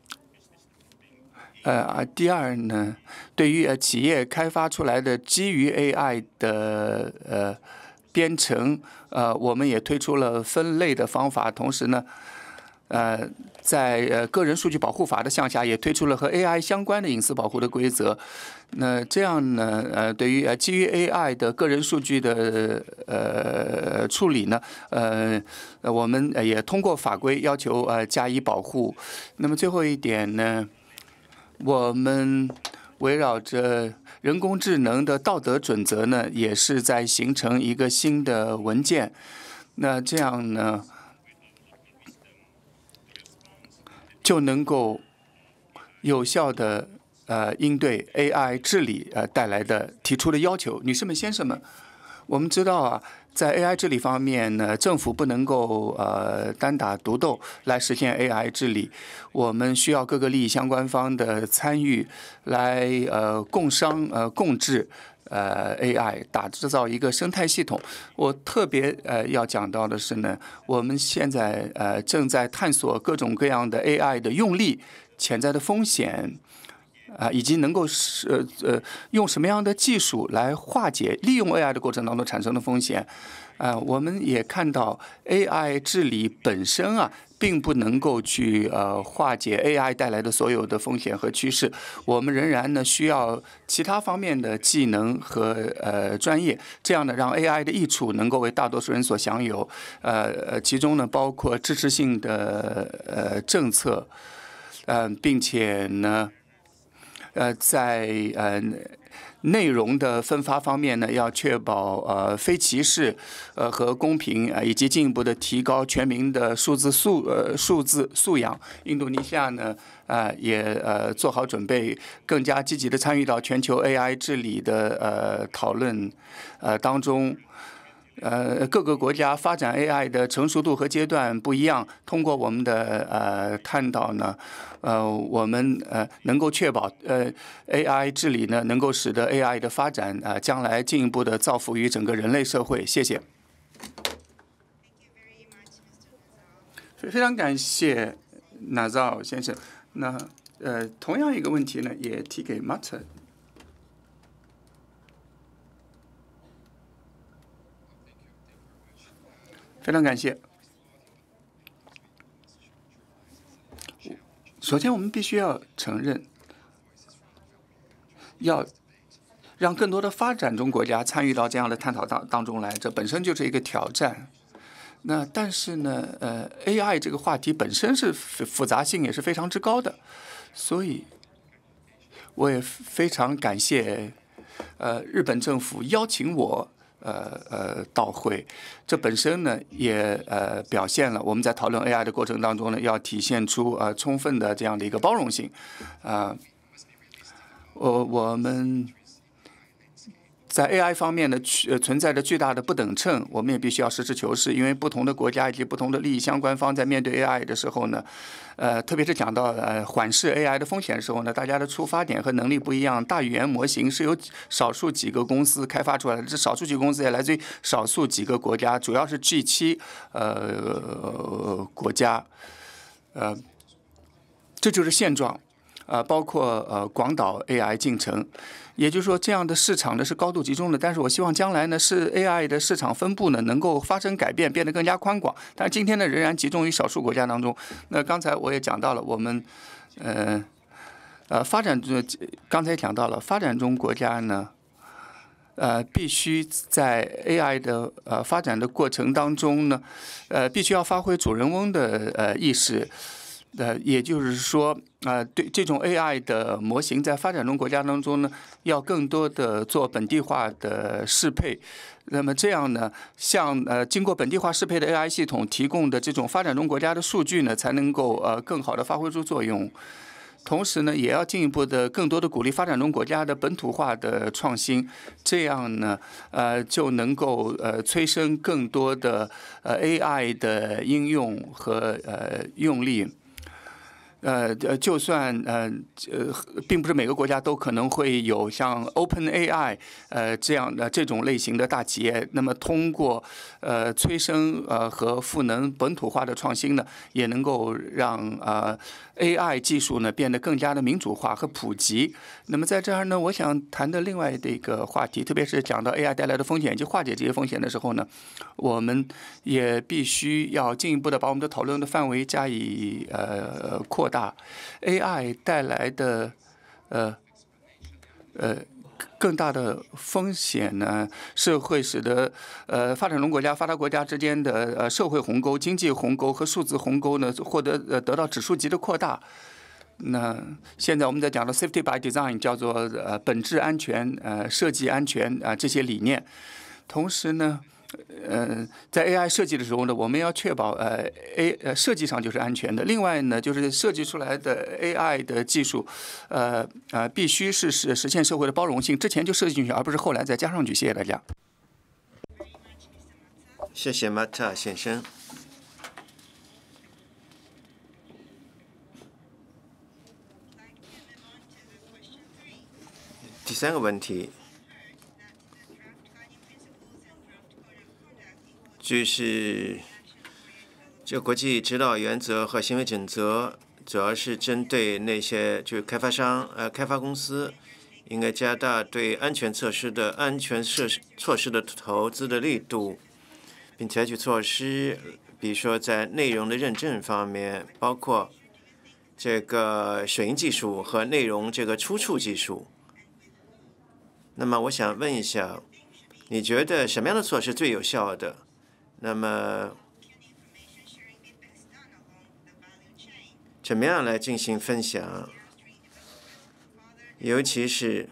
呃，第二呢，对于呃企业开发出来的基于 A I 的呃编程，呃，我们也推出了分类的方法，同时呢，呃，在呃个人数据保护法的项下，也推出了和 A I 相关的隐私保护的规则。那这样呢，呃，对于呃基于 A I 的个人数据的呃处理呢，呃，我们也通过法规要求呃加以保护。那么最后一点呢，我们围绕着人工智能的道德准则呢，也是在形成一个新的文件。那这样呢，就能够有效的呃应对 A I 治理呃带来的提出的要求。女士们、先生们，我们知道啊，在 A I 治理方面呢，政府不能够呃单打独斗来实现 A I 治理，我们需要各个利益相关方的参与，来呃共商呃共治。呃 A I 打制造一个生态系统。我特别呃要讲到的是呢，我们现在呃正在探索各种各样的 A I 的用力、潜在的风险。啊，以及能够是呃呃用什么样的技术来化解利用 A I 的过程当中产生的风险，啊，我们也看到 A I 治理本身啊，并不能够去呃化解 A I 带来的所有的风险和趋势，我们仍然呢需要其他方面的技能和呃专业，这样呢让 A I 的益处能够为大多数人所享有，呃呃，其中呢包括支持性的呃政策，嗯、呃，并且呢。呃，在呃内容的分发方面呢，要确保呃非歧视，呃和公平，呃以及进一步的提高全民的数字素呃数字素养。印度尼西亚呢，啊、呃、也呃做好准备，更加积极的参与到全球 A I 治理的呃讨论呃当中。呃，各个国家发展 A I 的成熟度和阶段不一样。通过我们的呃探讨呢，呃，我们呃能够确保呃 A I 治理呢，能够使得 A I 的发展啊、呃，将来进一步的造福于整个人类社会。谢谢。非常感谢纳造先生。那呃，同样一个问题呢，也提给 Marta。非常感谢。首先，我们必须要承认，要让更多的发展中国家参与到这样的探讨当当中来，这本身就是一个挑战。那但是呢，呃 ，A I 这个话题本身是复杂性也是非常之高的，所以我也非常感谢呃日本政府邀请我。呃呃，到会，这本身呢也呃表现了我们在讨论 A I 的过程当中呢，要体现出呃充分的这样的一个包容性，啊、呃，我我们在 A I 方面呢，呃存在着巨大的不等称，我们也必须要实事求是，因为不同的国家以及不同的利益相关方在面对 A I 的时候呢，呃，特别是讲到呃缓释 A I 的风险的时候呢，大家的出发点和能力不一样。大语言模型是由少数几个公司开发出来的，这少数几个公司也来自于少数几个国家，主要是 G 七呃国家，呃，这就是现状。呃，包括呃广岛 A I 进程，也就是说，这样的市场呢是高度集中的。但是我希望将来呢，是 A I 的市场分布呢能够发生改变，变得更加宽广。但是今天呢，仍然集中于少数国家当中。那刚才我也讲到了，我们呃呃发展中，刚才也讲到了，发展中国家呢，呃，必须在 A I 的呃发展的过程当中呢，呃，必须要发挥主人翁的呃意识。呃，也就是说，呃，对这种 A I 的模型，在发展中国家当中呢，要更多的做本地化的适配。那么这样呢，像呃经过本地化适配的 A I 系统提供的这种发展中国家的数据呢，才能够呃更好的发挥出作用。同时呢，也要进一步的更多的鼓励发展中国家的本土化的创新，这样呢，呃，就能够呃催生更多的呃 A I 的应用和呃用力。 呃呃，就算呃呃，并不是每个国家都可能会有像 OpenAI 呃这样的这种类型的大企业，那么通过呃催生呃和赋能本土化的创新呢，也能够让呃 A I 技术呢变得更加的民主化和普及。那么在这儿呢，我想谈的另外的一个话题，特别是讲到 A I 带来的风险以及化解这些风险的时候呢，我们也必须要进一步的把我们的讨论的范围加以呃扩大。A I 带来的呃呃更大的风险呢，是会使得呃发展中国家、发达国家之间的呃社会鸿沟、经济鸿沟和数字鸿沟呢，获得呃得到指数级的扩大。那现在我们在讲的 safety by design 叫做呃本质安全、呃设计安全啊、呃、这些理念。同时呢，呃，在 A I 设计的时候呢，我们要确保呃 A 呃设计上就是安全的。另外呢，就是设计出来的 A I 的技术，呃呃，必须是实实现社会的包容性，之前就设计进去，而不是后来再加上去。谢谢大家。 谢谢马塔先生。第三个问题就是这国际指导原则和行为准则，主要是针对那些就是开发商呃开发公司应该加大对安全措施的安全设施措施的投资的力度，并采取措施，比如说在内容的认证方面，包括这个水印技术和内容这个出处技术。那么我想问一下，你觉得什么样的措施最有效的？那么怎么样来进行分享？尤其是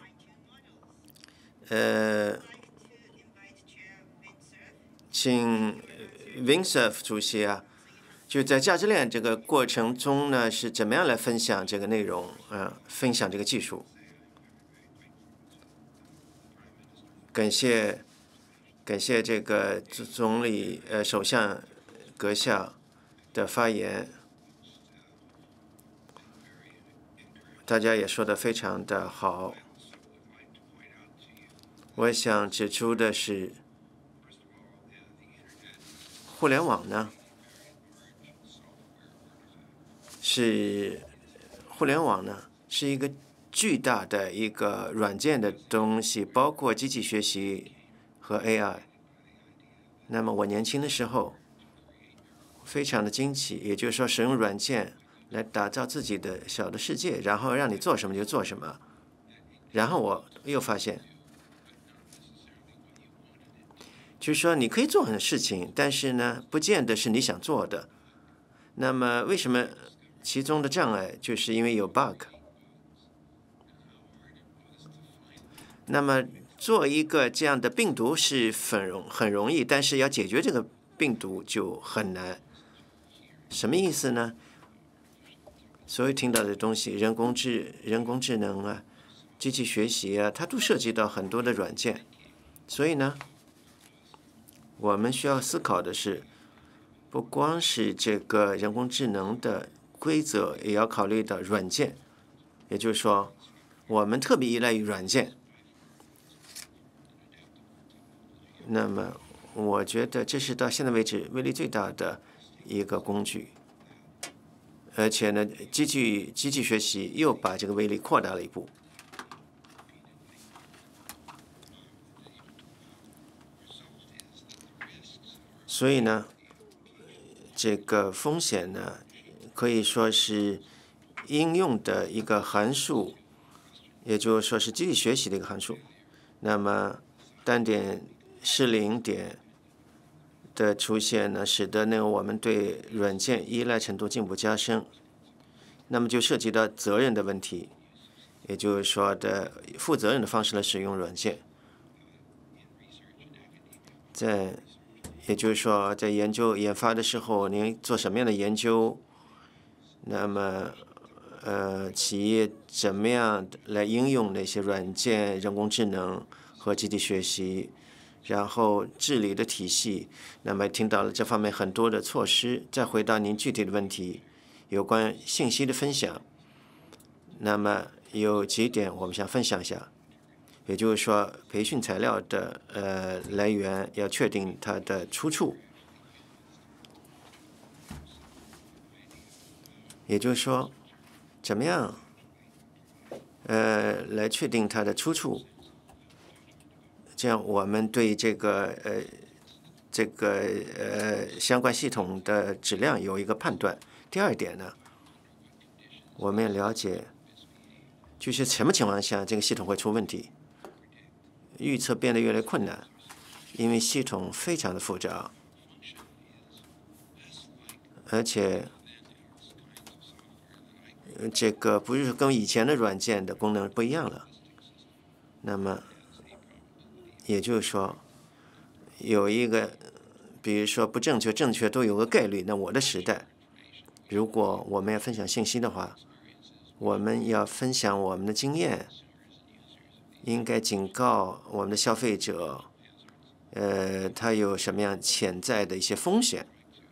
呃，请 Vincent 主席啊，就在价值链这个过程中呢，是怎么样来分享这个内容啊、呃，分享这个技术？感谢，感谢这个总理呃首相阁下的发言，大家也说得非常的好。我想指出的是，互联网呢是互联网呢是一个巨大的一个软件的东西，包括机器学习和 A I。那么我年轻的时候非常的惊奇，也就是说使用软件来打造自己的小的世界，然后让你做什么就做什么。然后我又发现，就是说你可以做很多事情，但是呢，不见得是你想做的。那么为什么其中的障碍，就是因为有 bug。那么做一个这样的病毒是很容很容易，但是要解决这个病毒就很难。什么意思呢？所有听到的东西，人工智人工智能啊，机器学习啊，它都涉及到很多的软件。所以呢，我们需要思考的是，不光是这个人工智能的规则，也要考虑到软件。也就是说，我们特别依赖于软件。那么，我觉得这是到现在为止威力最大的一个工具，而且呢，机器机器学习又把这个威力扩大了一步。所以呢，这个风险呢，可以说是应用的一个函数，也就是说是机器学习的一个函数。那么，单点失灵点的出现呢，使得那个我们对软件依赖程度进一步加深。那么就涉及到责任的问题，也就是说的负责任的方式来使用软件。在也就是说，在研究研发的时候，您做什么样的研究？那么，呃，企业怎么样来应用那些软件、人工智能和机器学习？然后治理的体系，那么听到了这方面很多的措施。再回到您具体的问题， 有关信息的分享。那么有几点我们想分享一下，也就是说，培训材料的呃来源要确定它的出处，也就是说，怎么样呃来确定它的出处，这样我们对这个呃这个呃相关系统的质量有一个判断。第二点呢，我们也了解。就是什么情况下这个系统会出问题？预测变得越来越困难，因为系统非常的复杂，而且这个不是跟以前的软件的功能不一样了。那么也就是说，有一个，比如说不正确、正确都有个概率。那我的时代，如果我们要分享信息的话，我们要分享我们的经验，应该警告我们的消费者，呃，他有什么样潜在的一些风险。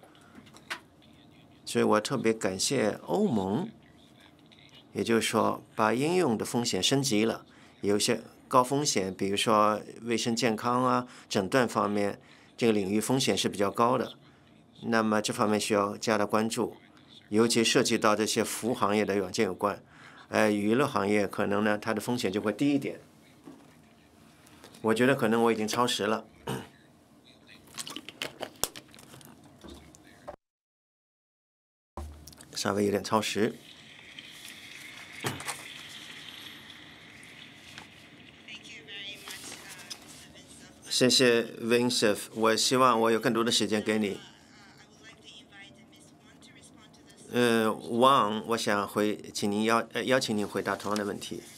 所以我特别感谢欧盟，也就是说把应用的风险升级了，有一些高风险，比如说卫生健康啊、诊断方面，这个领域风险是比较高的。那么这方面需要加大关注。尤其涉及到这些服务行业的软件有关，呃，娱乐行业可能呢，它的风险就会低一点。我觉得可能我已经超时了，稍微有点超时。谢谢 Vincent， 我希望我有更多的时间给你。呃，王，我想回，请您邀呃邀请您回答同样的问题。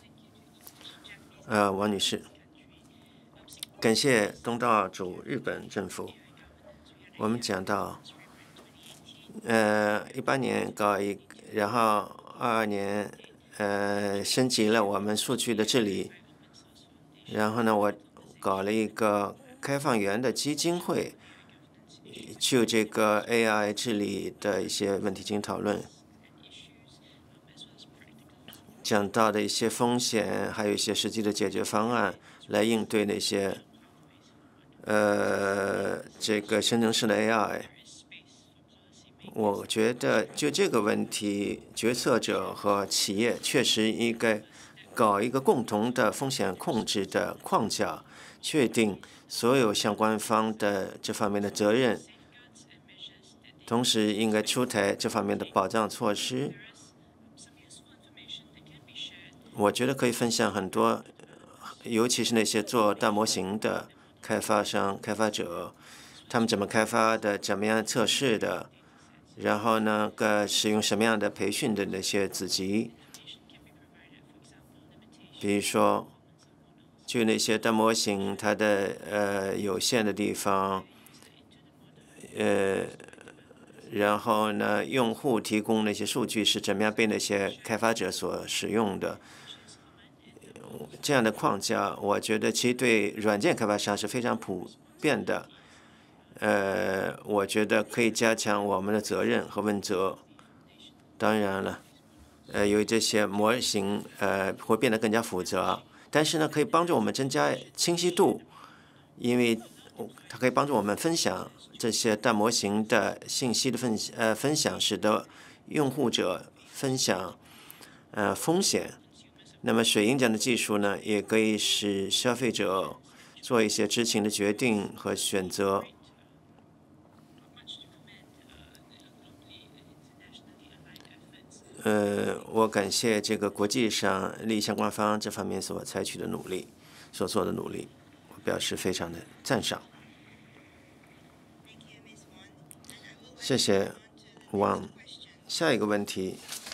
呃，王女士，感谢东道主日本政府。我们讲到，呃，一八年搞一，然后二二年呃升级了我们数据的治理，然后呢，我搞了一个开放源的基金会。就这个 A I 治理的一些问题进行讨论，讲到的一些风险，还有一些实际的解决方案，来应对那些呃这个生成式的 A I。我觉得就这个问题，决策者和企业确实应该搞一个共同的风险控制的框架，确定所有相关方的这方面的责任。同时，应该出台这方面的保障措施。我觉得可以分享很多，尤其是那些做大模型的开发商、开发者，他们怎么开发的，怎么样测试的，然后呢，个使用什么样的培训的那些子集。比如说，就那些大模型，它的呃有限的地方，呃。然后呢，用户提供那些数据是怎么样被那些开发者所使用的？这样的框架，我觉得其实对软件开发商是非常普遍的。呃，我觉得可以加强我们的责任和问责。当然了，呃，由于这些模型呃会变得更加复杂，但是呢，可以帮助我们增加清晰度，因为它可以帮助我们分享这些大模型的信息的分呃分享，使得用户者分享呃风险。那么水印这样的技术呢，也可以使消费者做一些知情的决定和选择。呃，我感谢这个国际上利益相关方这方面所采取的努力，所做的努力，我表示非常的赞赏。谢谢王。下一个问题，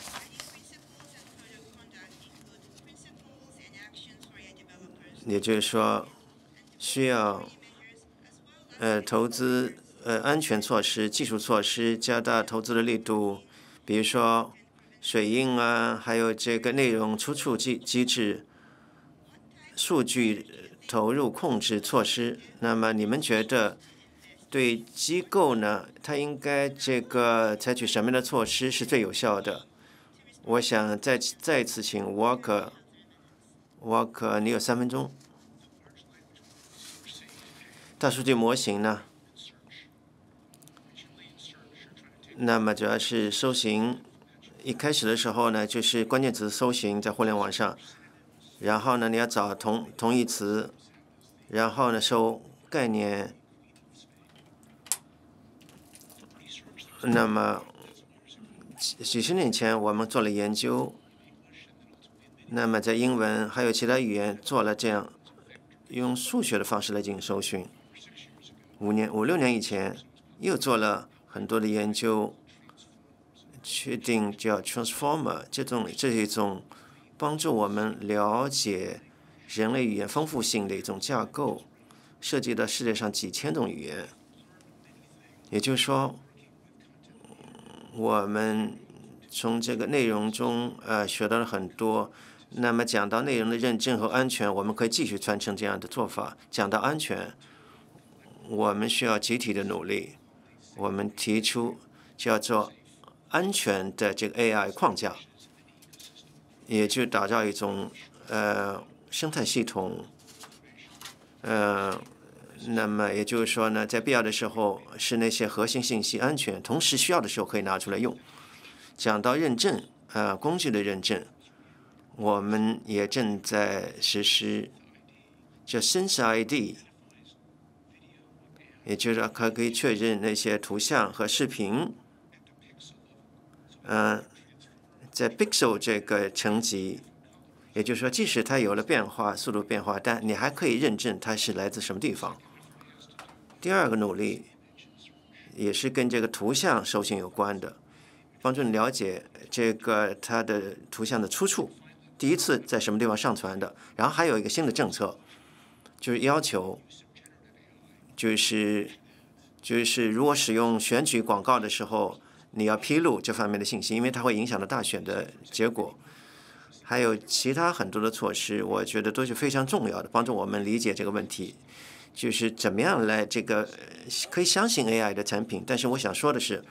也就是说，需要呃投资呃安全措施、技术措施，加大投资的力度，比如说水印啊，还有这个内容出处机机制、数据投入控制措施。那么你们觉得？ 对机构呢，它应该这个采取什么样的措施是最有效的？我想再再一次请 Walker，Walker， 你有三分钟。大数据模型呢，那么主要是搜寻，一开始的时候呢，就是关键词搜寻在互联网上，然后呢，你要找同同义词，然后呢，搜概念。那么几十年前我们做了研究，那么在英文还有其他语言做了这样用数学的方式来进行搜寻。五年五六年以前又做了很多的研究，确定叫 transformer 这种这是一种帮助我们了解人类语言丰富性的一种架构，涉及到世界上几千种语言。也就是说，我们从这个内容中呃学到了很多。那么讲到内容的认证和安全，我们可以继续传承这样的做法。讲到安全，我们需要集体的努力。我们提出叫做安全的这个 A I 框架，也就打造一种呃生态系统。呃，那么也就是说呢，在必要的时候是那些核心信息安全，同时需要的时候可以拿出来用。讲到认证，呃，工具的认证，我们也正在实施叫 Sense I D， 也就是说它可以确认那些图像和视频，呃，在 pixel 这个层级，也就是说，即使它有了变化，速度变化，但你还可以认证它是来自什么地方。第二个努力也是跟这个图像搜寻有关的，帮助你了解这个它的图像的出处，第一次在什么地方上传的。然后还有一个新的政策，就是要求，就是就是如果使用选举广告的时候，你要披露这方面的信息，因为它会影响到大选的结果。还有其他很多的措施，我觉得都是非常重要的，帮助我们理解这个问题，就是怎么样来这个可以相信 A I 的产品。但是我想说的是，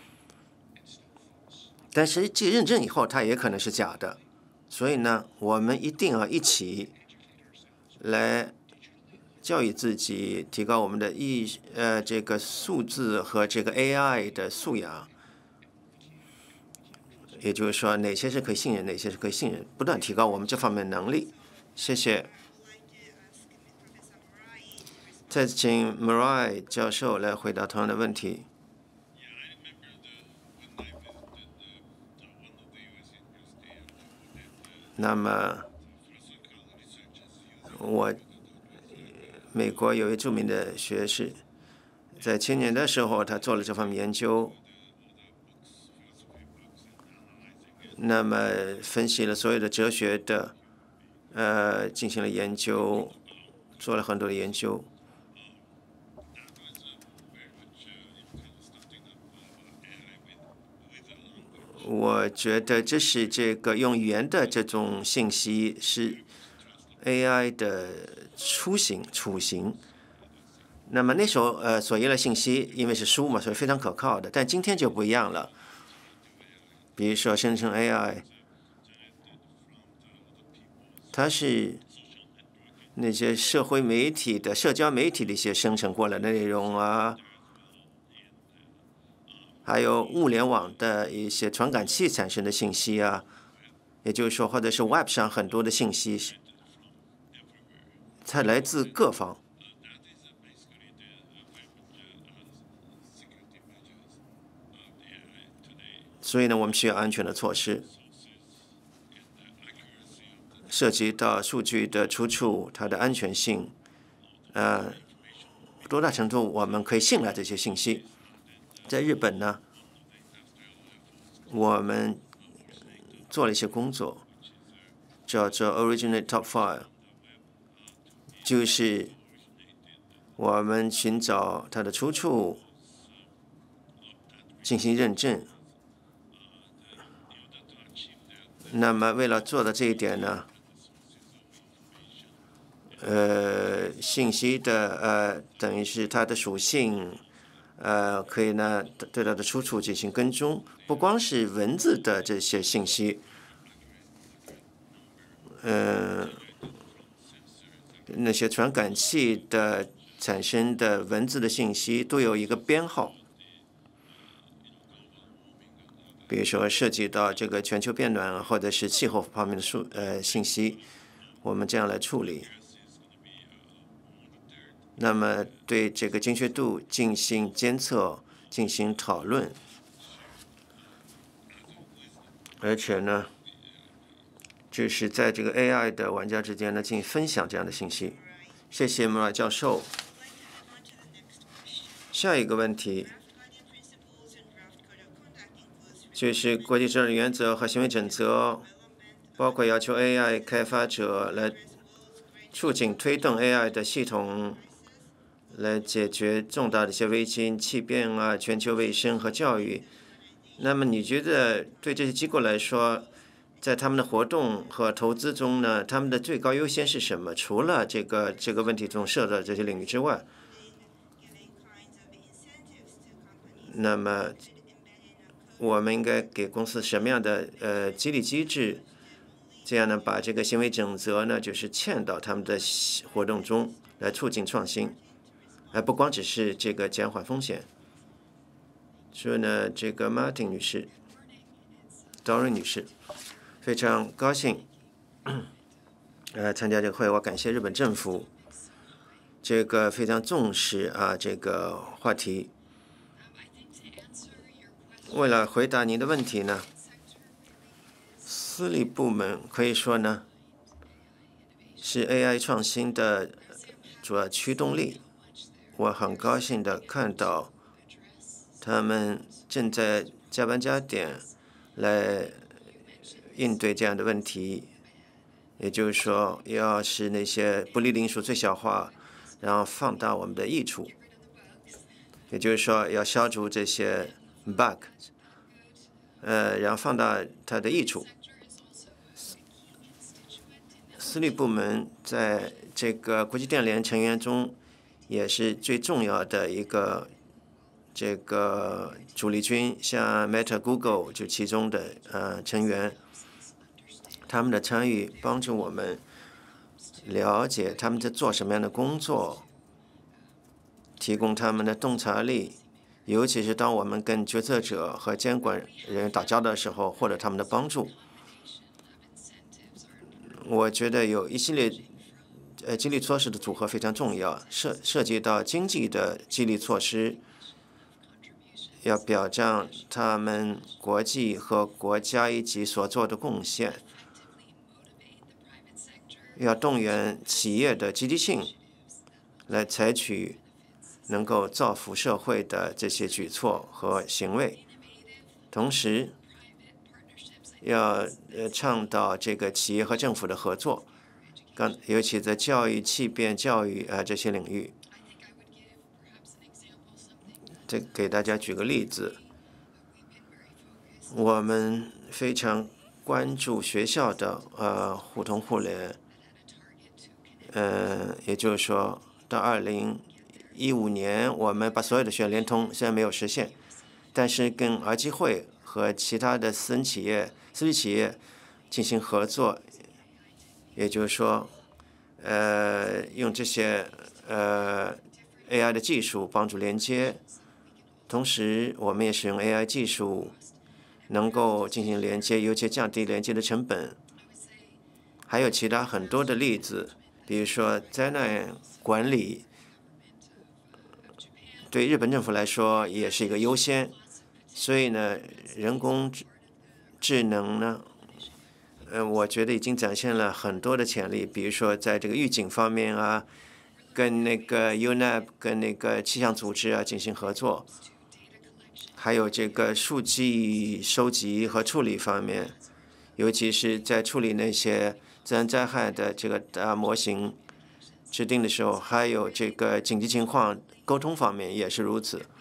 但是既认证以后，它也可能是假的。所以呢，我们一定要一起来教育自己，提高我们的意呃这个数字和这个 A I 的素养。也就是说，哪些是可以信任，哪些是可以信任，不断提高我们这方面的能力。谢谢。再次请 Marai 教授来回答同样的问题。那么，我美国有一位著名的学士，在前年的时候，他做了这方面研究。那么分析了所有的哲学的，呃，进行了研究，做了很多的研究。我觉得这是这个用语言的这种信息是 A I 的雏形雏形。那么那时候呃所页的信息，因为是书嘛，所以非常可靠的。但今天就不一样了。比如说生成 A I， 它是那些社会媒体的、社交媒体的一些生成过来的内容啊，还有物联网的一些传感器产生的信息啊，也就是说，或者是 Web 上很多的信息，它来自各方。所以呢，我们需要安全的措施，涉及到数据的出处、它的安全性，呃，多大程度我们可以信赖这些信息。在日本呢，我们做了一些工作，叫做 Originate Top File， 就是我们寻找它的出处，进行认证。那么，为了做到这一点呢，呃，信息的呃，等于是它的属性， 呃，可以呢对它的出处进行跟踪，不光是文字的这些信息，呃，那些传感器的产生的文字的信息都有一个编号。比如说涉及到这个全球变暖或者是气候方面的数呃信息，我们这样来处理。那么对这个精确度进行监测、进行讨论，而且呢，就是在这个 A I 的玩家之间呢进行分享这样的信息。谢谢穆尔教授。下一个问题就是国际治理原则和行为准则，包括要求 A I 开发者来促进推动 A I 的系统，来解决重大的一些危机、气变啊、全球卫生和教育。那么你觉得对这些机构来说，在他们的活动和投资中呢，他们的最高优先是什么？除了这个这个问题中涉及的这些领域之外，那么我们应该给公司什么样的呃激励机制，这样呢把这个行为准则呢就是嵌到他们的活动中，来促进创新，而不光只是这个减缓风险。所以呢，这个 Martin 女士、Doreen 女士，非常高兴呃参加这个会，我感谢日本政府这个非常重视啊这个话题。为了回答您的问题呢，私立部门可以说呢是 A I 创新的主要驱动力。我很高兴的看到他们正在加班加点来应对这样的问题，也就是说，要使那些不利因素最小化，然后放大我们的益处。也就是说，要消除这些 bug， 呃，然后放大它的益处。私立部门在这个国际电联成员中也是最重要的一个这个主力军，像 Meta、Google 就其中的呃成员，他们的参与帮助我们了解他们在做什么样的工作，提供他们的洞察力，尤其是当我们跟决策者和监管人员打交道的时候，获得他们的帮助。我觉得有一系列呃激励措施的组合非常重要，涉涉及到经济的激励措施，要表彰他们国际和国家一级所做的贡献，要动员企业的积极性，来采取能够造福社会的这些举措和行为，同时要呃倡导这个企业和政府的合作，刚尤其在教育、气变教育啊、呃、这些领域。这给大家举个例子，我们非常关注学校的呃互通互联，呃，也就是说到二零一五年，我们把所有的学校联通，虽然没有实现，但是跟儿基会和其他的私人企业、私立企业进行合作，也就是说，呃，用这些呃 A I 的技术帮助连接，同时我们也使用 A I 技术能够进行连接，尤其降低连接的成本。还有其他很多的例子，比如说灾难管理，对日本政府来说也是一个优先。所以呢，人工智能呢，呃，我觉得已经展现了很多的潜力。比如说，在这个预警方面啊，跟那个 U N E P 跟那个气象组织啊进行合作，还有这个数据收集和处理方面，尤其是在处理那些自然灾害的这个大模型制定的时候，还有这个紧急情况沟通方面也是如此。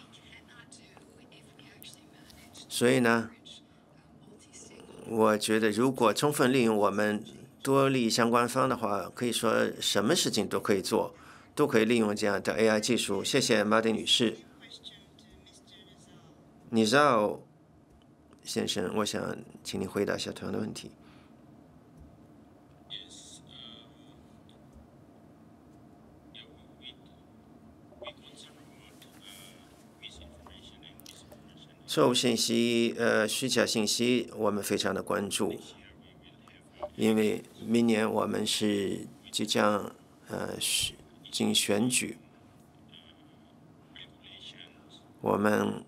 所以呢，我觉得如果充分利用我们多利益相关方的话，可以说什么事情都可以做，都可以利用这样的 A I 技术。谢谢马丁女士。 你绕先生，我想请你回答一下同样的问题。错误信息、呃虚假信息，我们非常的关注，因为明年我们是即将呃进选举，我们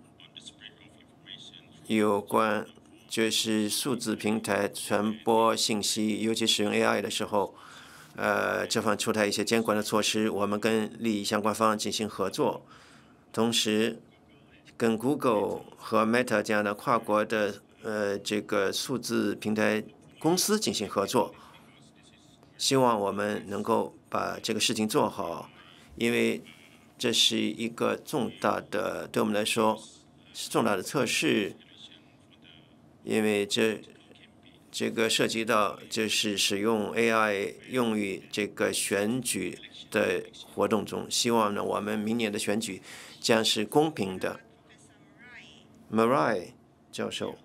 有关就是数字平台传播信息，尤其使用 A I 的时候，呃，这方出台一些监管的措施，我们跟利益相关方进行合作，同时跟 Google 和 Meta 这样的跨国的呃这个数字平台公司进行合作，希望我们能够把这个事情做好，因为这是一个重大的，对我们来说是重大的测试，因为这这个涉及到就是使用 A I 用于这个选举的活动中，希望呢我们明年的选举将是公平的。Marai 教授，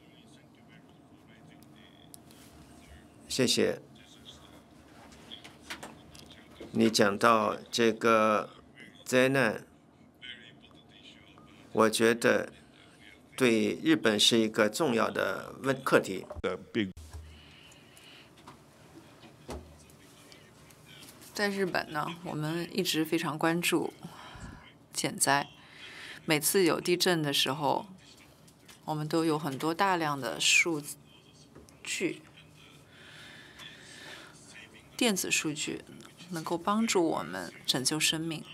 谢谢。你讲到这个灾难，我觉得对日本是一个重要的问课题。 在日本呢，我们一直非常关注减灾。每次有地震的时候，我们都有很多大量的数据，电子数据能够帮助我们拯救生命。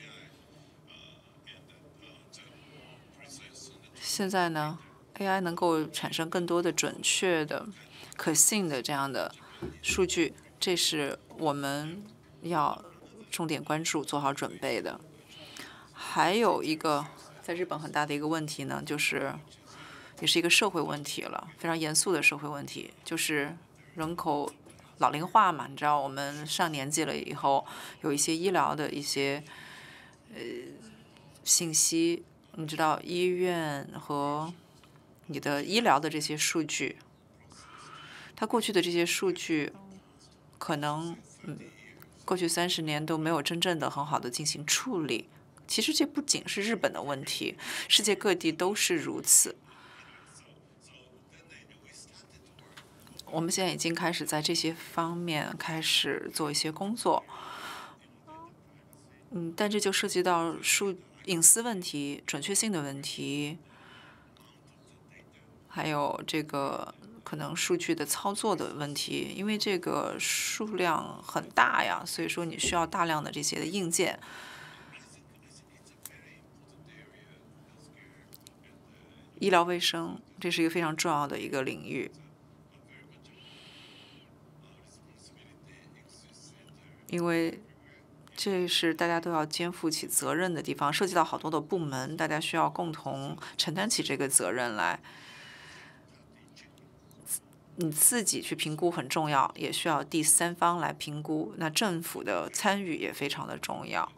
现在呢 ，A I 能够产生更多的准确的、可信的这样的数据，这是我们要重点关注、做好准备的。还有一个在日本很大的一个问题呢，就是也是一个社会问题了，非常严肃的社会问题，就是人口老龄化嘛。你知道，我们上年纪了以后，有一些医疗的一些呃信息，你知道医院和你的医疗的这些数据，它过去的这些数据可能嗯过去三十年都没有真正的很好的进行处理。其实这不仅是日本的问题，世界各地都是如此。我们现在已经开始在这些方面开始做一些工作，嗯，但这就涉及到数隐私问题、准确性的问题，还有这个可能数据的操作的问题，因为这个数量很大呀，所以说你需要大量的这些的硬件。医疗卫生，这是一个非常重要的一个领域。因为这是大家都要肩负起责任的地方，涉及到好多的部门，大家需要共同承担起这个责任来。你自己去评估很重要，也需要第三方来评估，那政府的参与也非常的重要。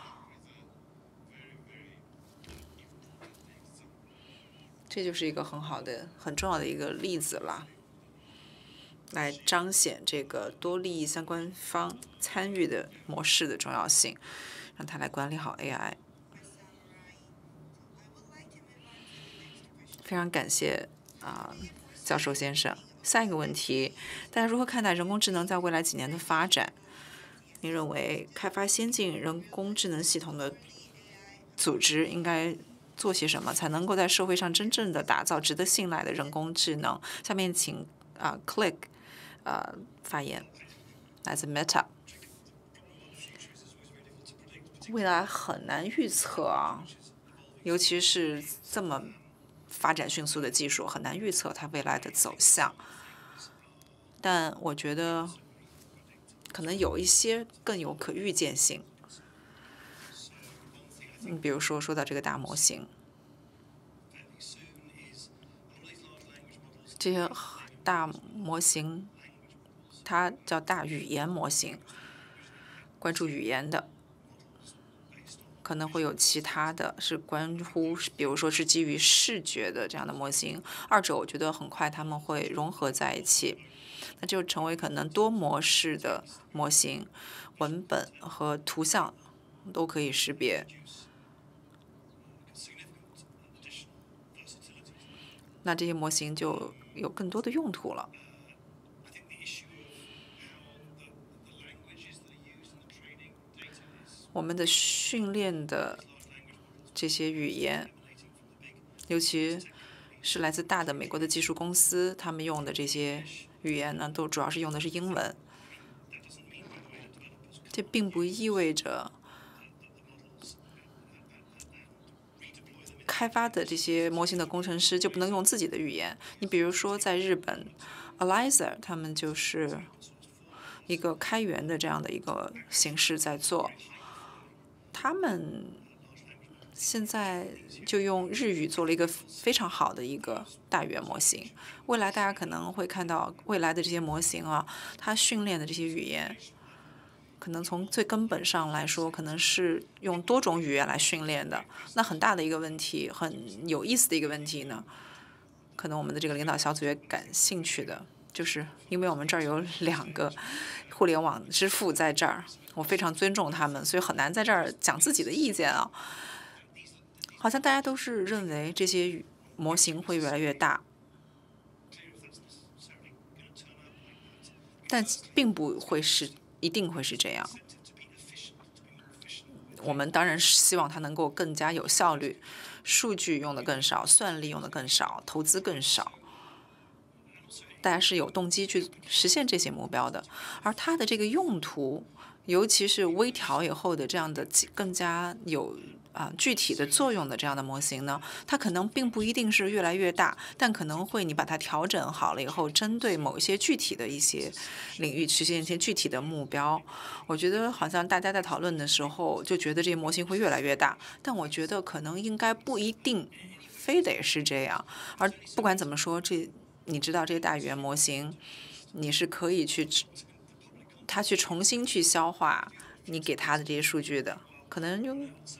这就是一个很好的、很重要的一个例子啦。来彰显这个多利益相关方参与的模式的重要性，让他来管理好 A I。非常感谢啊、呃，教授先生。下一个问题，大家如何看待人工智能在未来几年的发展？您认为开发先进人工智能系统的组织应该做些什么，才能够在社会上真正的打造值得信赖的人工智能？下面请啊、呃、Click。呃，发言来自 Meta。未来很难预测啊，尤其是这么发展迅速的技术，很难预测它未来的走向。但我觉得，可能有一些更有可预见性。你比如说，说到这个大模型，这些大模型。它叫大语言模型，关注语言的， 可能会有其他的是关乎，比如说是基于视觉的这样的模型。二者我觉得很快他们会融合在一起，那就成为可能多模式的模型，文本和图像都可以识别。那这些模型就有更多的用途了。我们的训练的这些语言，尤其是来自大的美国的技术公司，他们用的这些语言呢，都主要是用的是英文。这并不意味着开发的这些模型的工程师就不能用自己的语言。你比如说，在日本 ，Eliza 他们就是一个开源的这样的一个形式在做。他们现在就用日语做了一个非常好的一个大语言模型。未来大家可能会看到未来的这些模型啊，它训练的这些语言，可能从最根本上来说，可能是用多种语言来训练的。那很大的一个问题，很有意思的一个问题呢，可能我们的这个领导小组也感兴趣的，就是因为我们这儿有两个互联网之父在这儿。我非常尊重他们，所以很难在这儿讲自己的意见啊。好像大家都是认为这些模型会越来越大，但并不会是一定会是这样。我们当然是希望它能够更加有效率，数据用的更少，算力用的更少，投资更少。大家是有动机去实现这些目标的，而它的这个用途，尤其是微调以后的这样的更加有啊具体的作用的这样的模型呢，它可能并不一定是越来越大，但可能会你把它调整好了以后，针对某一些具体的一些领域实现一些具体的目标。我觉得好像大家在讨论的时候就觉得这些模型会越来越大，但我觉得可能应该不一定非得是这样。而不管怎么说，这你知道这些大语言模型，你是可以去它去重新去消化你给它的这些数据的，可能就。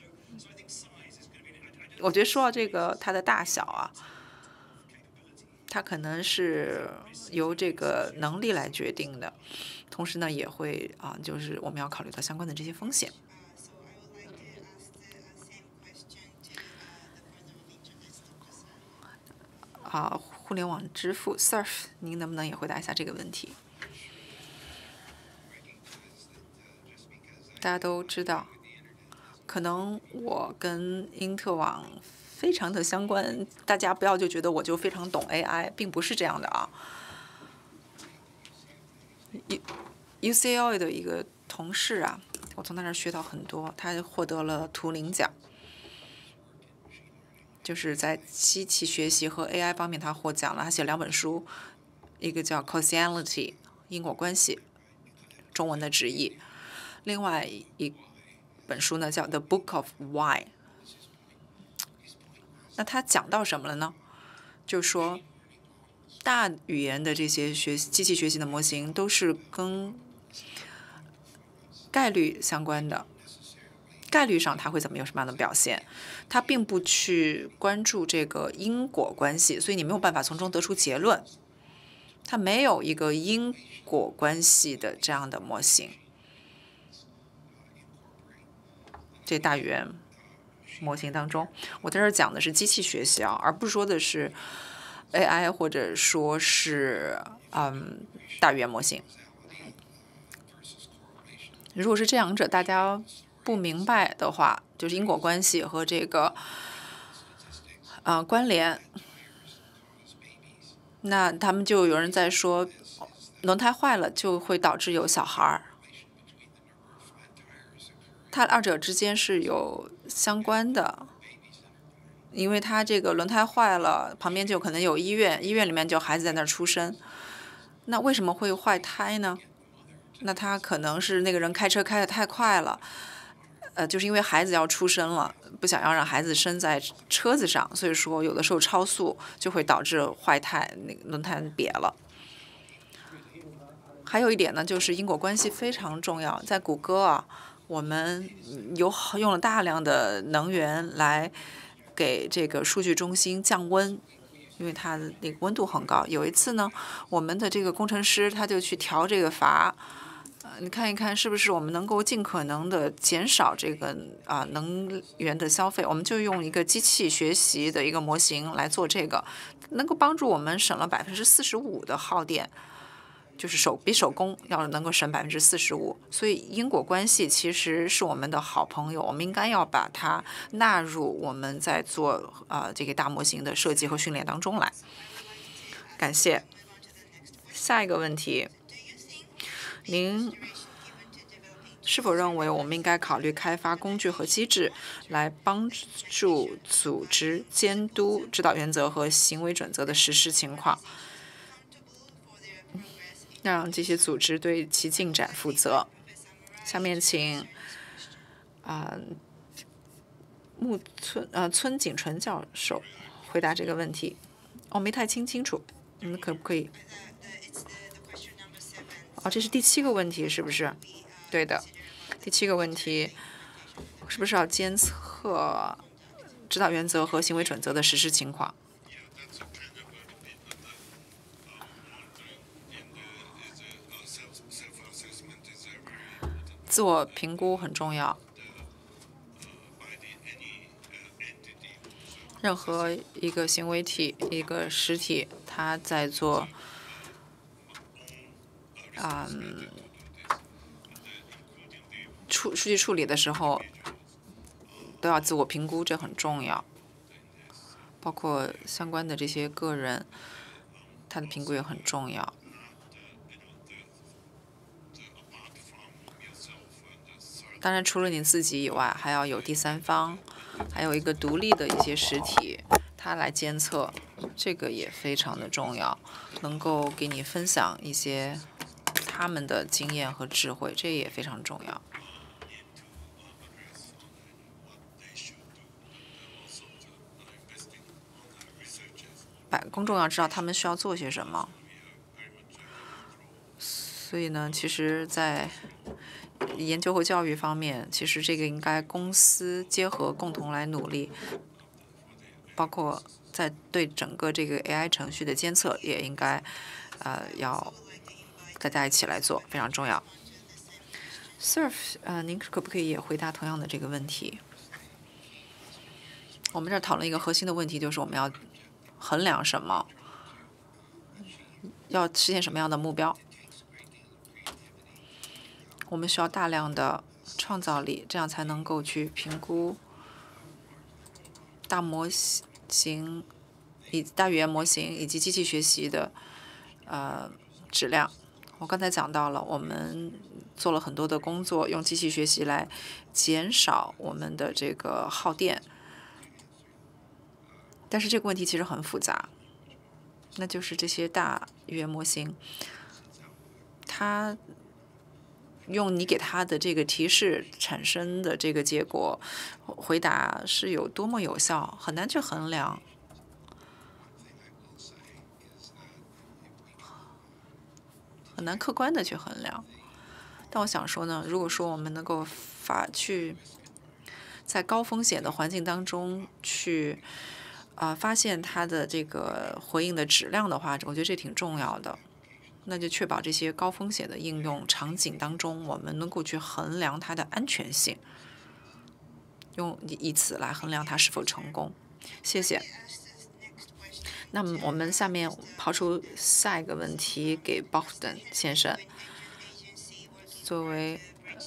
我觉得说到这个它的大小啊，它可能是由这个能力来决定的，同时呢也会啊，就是我们要考虑到相关的这些风险。啊，互联网之父 Surf， 您能不能也回答一下这个问题？大家都知道。可能我跟因特网非常的相关，大家不要就觉得我就非常懂 A I， 并不是这样的啊。U C L A 的一个同事啊，我从他那儿学到很多，他获得了图灵奖，就是在机器学习和 A I 方面他获奖了。他写了两本书，一个叫 Causality 因果关系，中文的直译，另外一本书呢叫 The Book of Why。 那他讲到什么了呢？就是说大语言的这些学机器学习的模型都是跟概率相关的，概率上它会怎么有什么样的表现，它并不去关注这个因果关系，所以你没有办法从中得出结论，它没有一个因果关系的这样的模型。这大语言模型当中，我在这儿讲的是机器学习啊，而不是说的是 A I 或者说是嗯大语言模型。如果是这两者大家不明白的话，就是因果关系和这个呃关联，那他们就有人在说轮胎坏了就会导致有小孩儿。它二者之间是有相关的，因为它这个轮胎坏了，旁边就可能有医院，医院里面就孩子在那儿出生。那为什么会坏胎呢？那他可能是那个人开车开得太快了，呃，就是因为孩子要出生了，不想要让孩子生在车子上，所以说有的时候超速就会导致坏胎，那个轮胎瘪了。还有一点呢，就是因果关系非常重要，在谷歌啊。 我们有用了大量的能源来给这个数据中心降温，因为它的那个温度很高。有一次呢，我们的这个工程师他就去调这个阀，呃，你看一看是不是我们能够尽可能的减少这个啊、呃、能源的消费。我们就用一个机器学习的一个模型来做这个，能够帮助我们省了百分之四十五的耗电。就是手比手工要能够省百分之四十五，所以因果关系其实是我们的好朋友，我们应该要把它纳入我们在做呃这个大模型的设计和训练当中来。感谢。下一个问题，您是否认为我们应该考虑开发工具和机制来帮助组织监督指导原则和行为准则的实施情况？让这些组织对其进展负责。下面请啊、呃、木村呃村井纯教授回答这个问题。我、哦、没太听清楚，你们可不可以？哦，这是第七个问题，是不是？对的，第七个问题是不是要监测指导原则和行为准则的实施情况？自我评估很重要。任何一个行为体、一个实体，它在做啊、嗯、处数据处理的时候，都要自我评估，这很重要。包括相关的这些个人，他的评估也很重要。当然，除了你自己以外，还要有第三方，还有一个独立的一些实体，它来监测，这个也非常的重要，能够给你分享一些他们的经验和智慧，这也非常重要。百公众要知道他们需要做些什么。所以呢，其实，在研究和教育方面，其实这个应该公私结合，共同来努力，包括在对整个这个 A I 程序的监测，也应该呃要大家一起来做，非常重要。Surf， 呃，您可不可以也回答同样的这个问题？我们这儿讨论一个核心的问题，就是我们要衡量什么，要实现什么样的目标。我们需要大量的创造力，这样才能够去评估大模型、以大语言模型以及机器学习的呃质量。我刚才讲到了，我们做了很多的工作，用机器学习来减少我们的这个耗电。但是这个问题其实很复杂，那就是这些大语言模型，它用你给它的这个提示产生的这个结果，回答是有多么有效，很难去衡量。很难客观的去衡量。但我想说呢，如果说我们能够发去在高风险的环境当中去啊、呃、发现它的这个回应的质量的话，我觉得这挺重要的。那就确保这些高风险的应用场景当中，我们能够去衡量它的安全性，用以此来衡量它是否成功。谢谢。那么我们下面抛出下一个问题给 Bogdan 先生。作为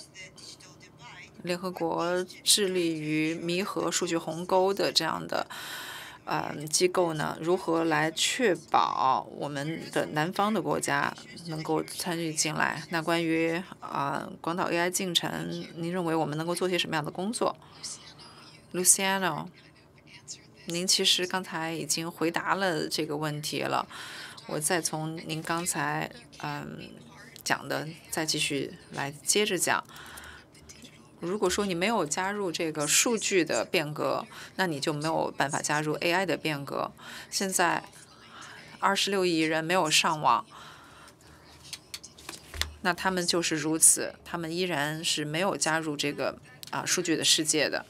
联合国致力于弥合数据鸿沟的这样的呃机构呢，如何来确保我们的南方的国家能够参与进来？那关于啊、呃、广岛 A I 进程，您认为我们能够做些什么样的工作 ？Luciano， 您其实刚才已经回答了这个问题了，我再从您刚才嗯讲的再继续来接着讲。如果说你没有加入这个数据的变革，那你就没有办法加入 A I 的变革。现在二十六亿人没有上网， 那他们就是如此，他们依然是没有加入这个啊数据的世界的。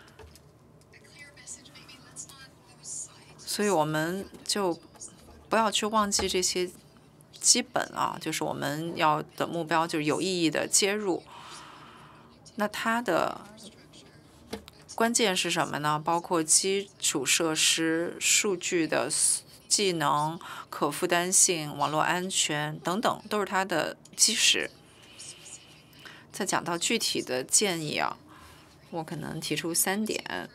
所以我们就不要去忘记这些基本啊，就是我们要的目标就是有意义的接入。那它的关键是什么呢？包括基础设施、数据的技能、可负担性、网络安全等等，都是它的基石。再讲到具体的建议啊，我可能提出三点。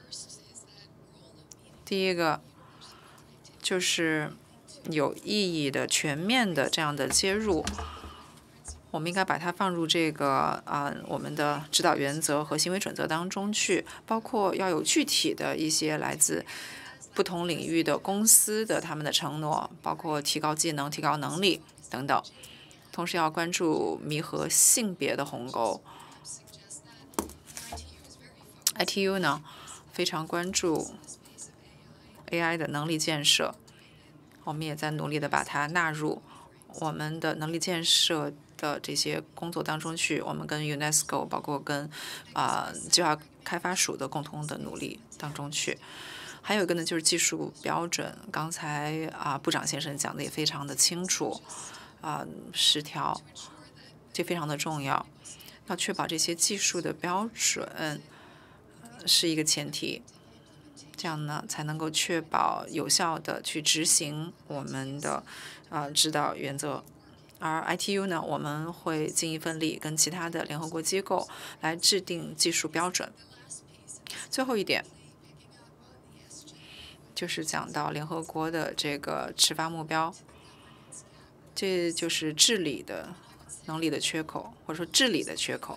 第一个就是有意义的、全面的这样的接入，我们应该把它放入这个啊、呃、我们的指导原则和行为准则当中去，包括要有具体的一些来自不同领域的公司的他们的承诺，包括提高技能、提高能力等等。同时要关注弥合性别的鸿沟。I T U 呢非常关注 A I 的能力建设，我们也在努力的把它纳入我们的能力建设的这些工作当中去。我们跟 UNESCO 包括跟啊、呃、计划开发署的共同的努力当中去。还有一个呢就是技术标准，刚才啊、呃、部长先生讲的也非常的清楚。啊、呃，十条，这非常的重要。要确保这些技术的标准、呃、是一个前提，这样呢才能够确保有效的去执行我们的呃指导原则。而 I T U 呢，我们会尽一份力，跟其他的联合国机构来制定技术标准。最后一点就是讲到联合国的这个持发目标。这就是治理的能力的缺口，或者说治理的缺口。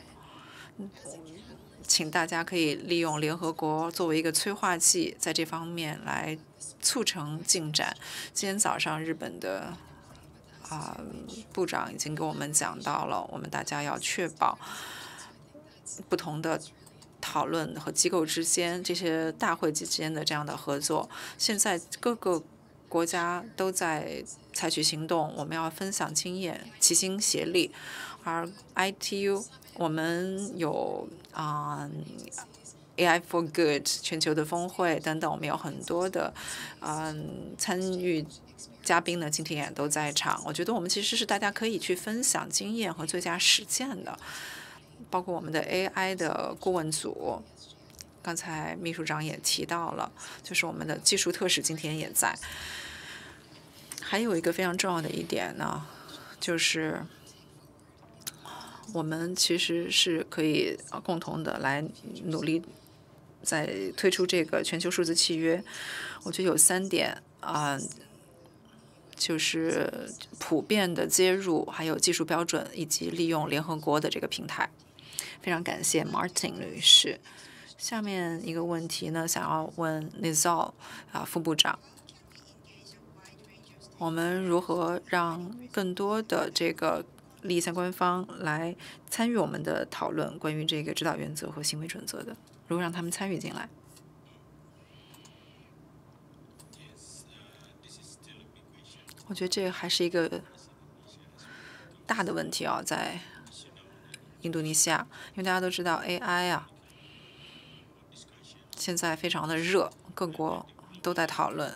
请大家可以利用联合国作为一个催化剂，在这方面来促成进展。今天早上日本的啊、呃、部长已经给我们讲到了，我们大家要确保不同的讨论和机构之间、这些大会之间的这样的合作。现在各个国家都在采取行动，我们要分享经验，齐心协力。而 I T U 我们有啊、呃、A I for Good 全球的峰会等等，我们有很多的嗯、呃、参与嘉宾呢，今天也都在场。我觉得我们其实是大家可以去分享经验和最佳实践的，包括我们的 A I 的顾问组。刚才秘书长也提到了，就是我们的技术特使今天也在。还有一个非常重要的一点呢，就是我们其实是可以共同的来努力，在推出这个全球数字契约。我觉得有三点啊、呃，就是普遍的接入，还有技术标准，以及利用联合国的这个平台。非常感谢 Martin 女士。下面一个问题呢，想要问 Nizal 啊副部长。我们如何让更多的这个利益相关方来参与我们的讨论，关于这个指导原则和行为准则的？如何让他们参与进来？我觉得这还是一个大的问题啊，在印度尼西亚，因为大家都知道 A I 啊，现在非常的热，各国都在讨论。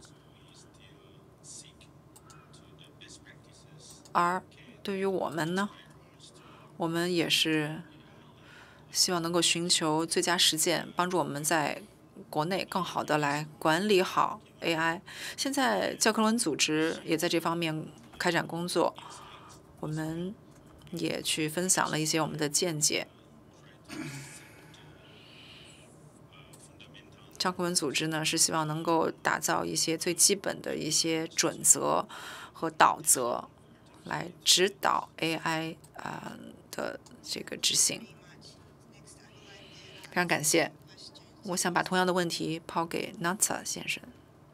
而对于我们呢，我们也是希望能够寻求最佳实践，帮助我们在国内更好的来管理好 A I。现在教科文组织也在这方面开展工作，我们也去分享了一些我们的见解。教科文组织呢是希望能够打造一些最基本的一些准则和导则，来指导 A I 啊、呃、的这个执行。非常感谢。我想把同样的问题抛给 Natsa 先生。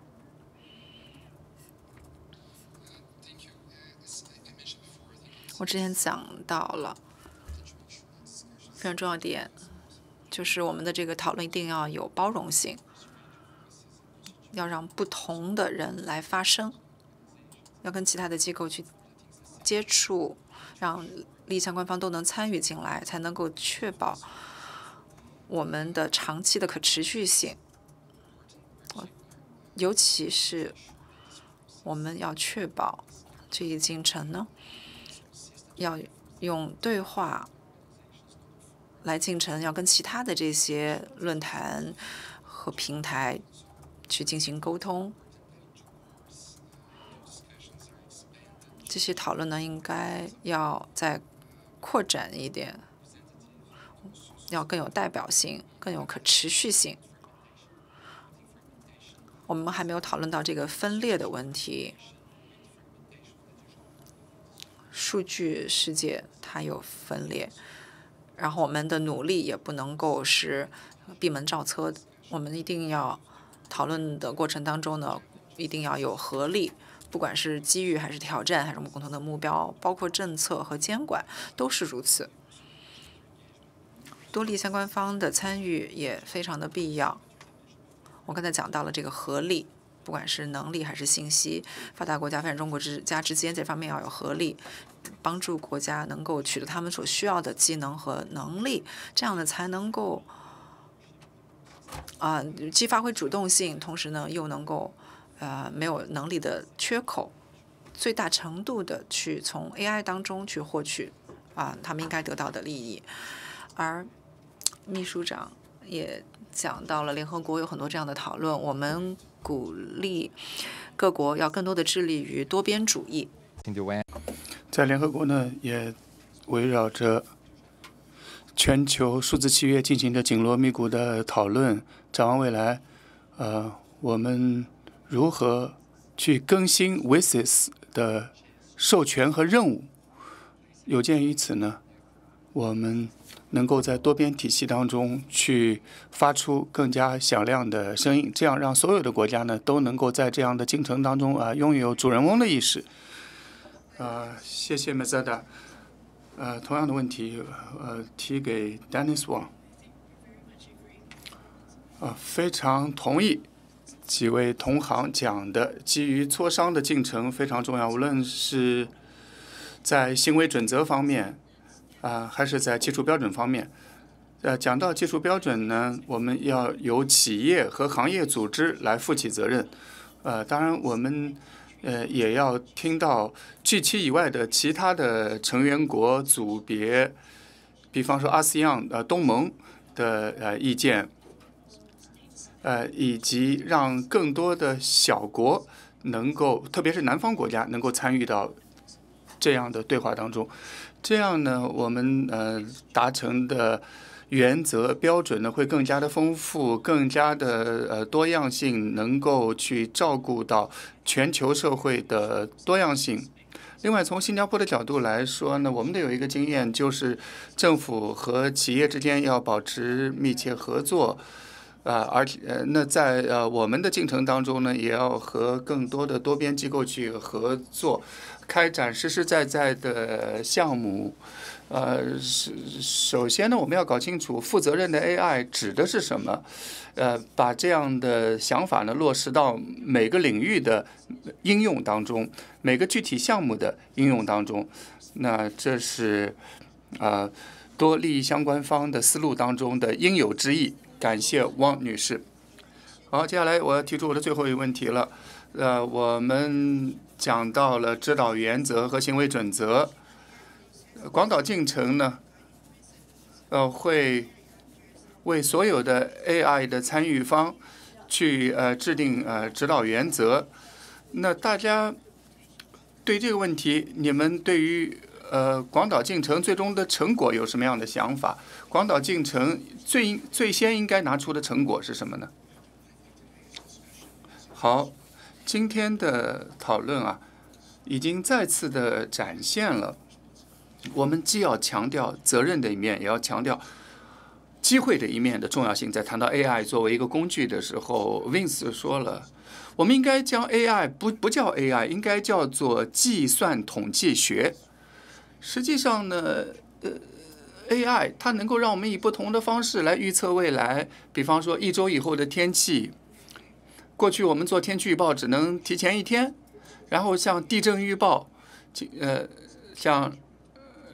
我之前讲到了非常重要的点，就是我们的这个讨论一定要有包容性，要让不同的人来发声，要跟其他的机构去接触， 让利益相关方都能参与进来，才能够确保我们的长期的可持续性。尤其是我们要确保这一进程呢，要用对话来进程，要跟其他的这些论坛和平台去进行沟通。这些讨论呢，应该要再扩展一点，要更有代表性，更有可持续性。我们还没有讨论到这个分裂的问题。数据世界它有分裂，然后我们的努力也不能够是闭门造车的。我们一定要讨论的过程当中呢，一定要有合力。不管是机遇还是挑战，还是我们共同的目标，包括政策和监管，都是如此。多利相关方的参与也非常的必要。我刚才讲到了这个合力，不管是能力还是信息，发达国家、发展中国家之间这方面要有合力，帮助国家能够取得他们所需要的技能和能力，这样呢才能够啊、呃、既发挥主动性，同时呢又能够。呃，没有能力的缺口，最大程度的去从 A I 当中去获取啊、呃，他们应该得到的利益。而秘书长也讲到了，联合国有很多这样的讨论，我们鼓励各国要更多的致力于多边主义。 在联合国呢，也围绕着全球数字契约进行着紧锣密鼓的讨论，展望未来，呃，我们。如何去更新 W I S S 的授权和任务？有鉴于此呢，我们能够在多边体系当中去发出更加响亮的声音，这样让所有的国家呢都能够在这样的进程当中啊拥有主人翁的意识。啊、呃，谢谢 Mazada。呃，同样的问题，呃，提给 Dennis Wang。啊，非常同意。几位同行讲的，基于磋商的进程非常重要，无论是在行为准则方面，啊、呃，还是在技术标准方面。呃，讲到技术标准呢，我们要由企业和行业组织来负起责任。呃，当然我们呃也要听到 G 七 以外的其他的成员国组别，比方说 A S E A N 呃东盟的呃意见。呃，以及让更多的小国能够，特别是南方国家能够参与到这样的对话当中，这样呢，我们呃达成的原则标准呢会更加的丰富，更加的呃多样性，能够去照顾到全球社会的多样性。另外，从新加坡的角度来说呢，我们的有一个经验就是政府和企业之间要保持密切合作。啊，而且呃，那在呃我们的进程当中呢，也要和更多的多边机构去合作，开展实实在在的项目。呃，是首先呢，我们要搞清楚负责任的 A I 指的是什么，呃，把这样的想法呢落实到每个领域的应用当中，每个具体项目的应用当中。那这是啊、呃、多利益相关方的思路当中的应有之义。感谢汪女士。好，接下来我要提出我的最后一个问题了。呃，我们讲到了指导原则和行为准则。广岛进程呢，呃，会为所有的 A I 的参与方去呃制定呃指导原则。那大家对这个问题，你们对于呃广岛进程最终的成果有什么样的想法？广岛进程最最先应该拿出的成果是什么呢？好，今天的讨论啊，已经再次的展现了，我们既要强调责任的一面，也要强调机会的一面的重要性。在谈到 A I 作为一个工具的时候 ，Vince 说了，我们应该将 A I 不不叫 A I， 应该叫做计算统计学。实际上呢，呃。A I 它能够让我们以不同的方式来预测未来，比方说一周以后的天气。过去我们做天气预报只能提前一天，然后像地震预报，呃，像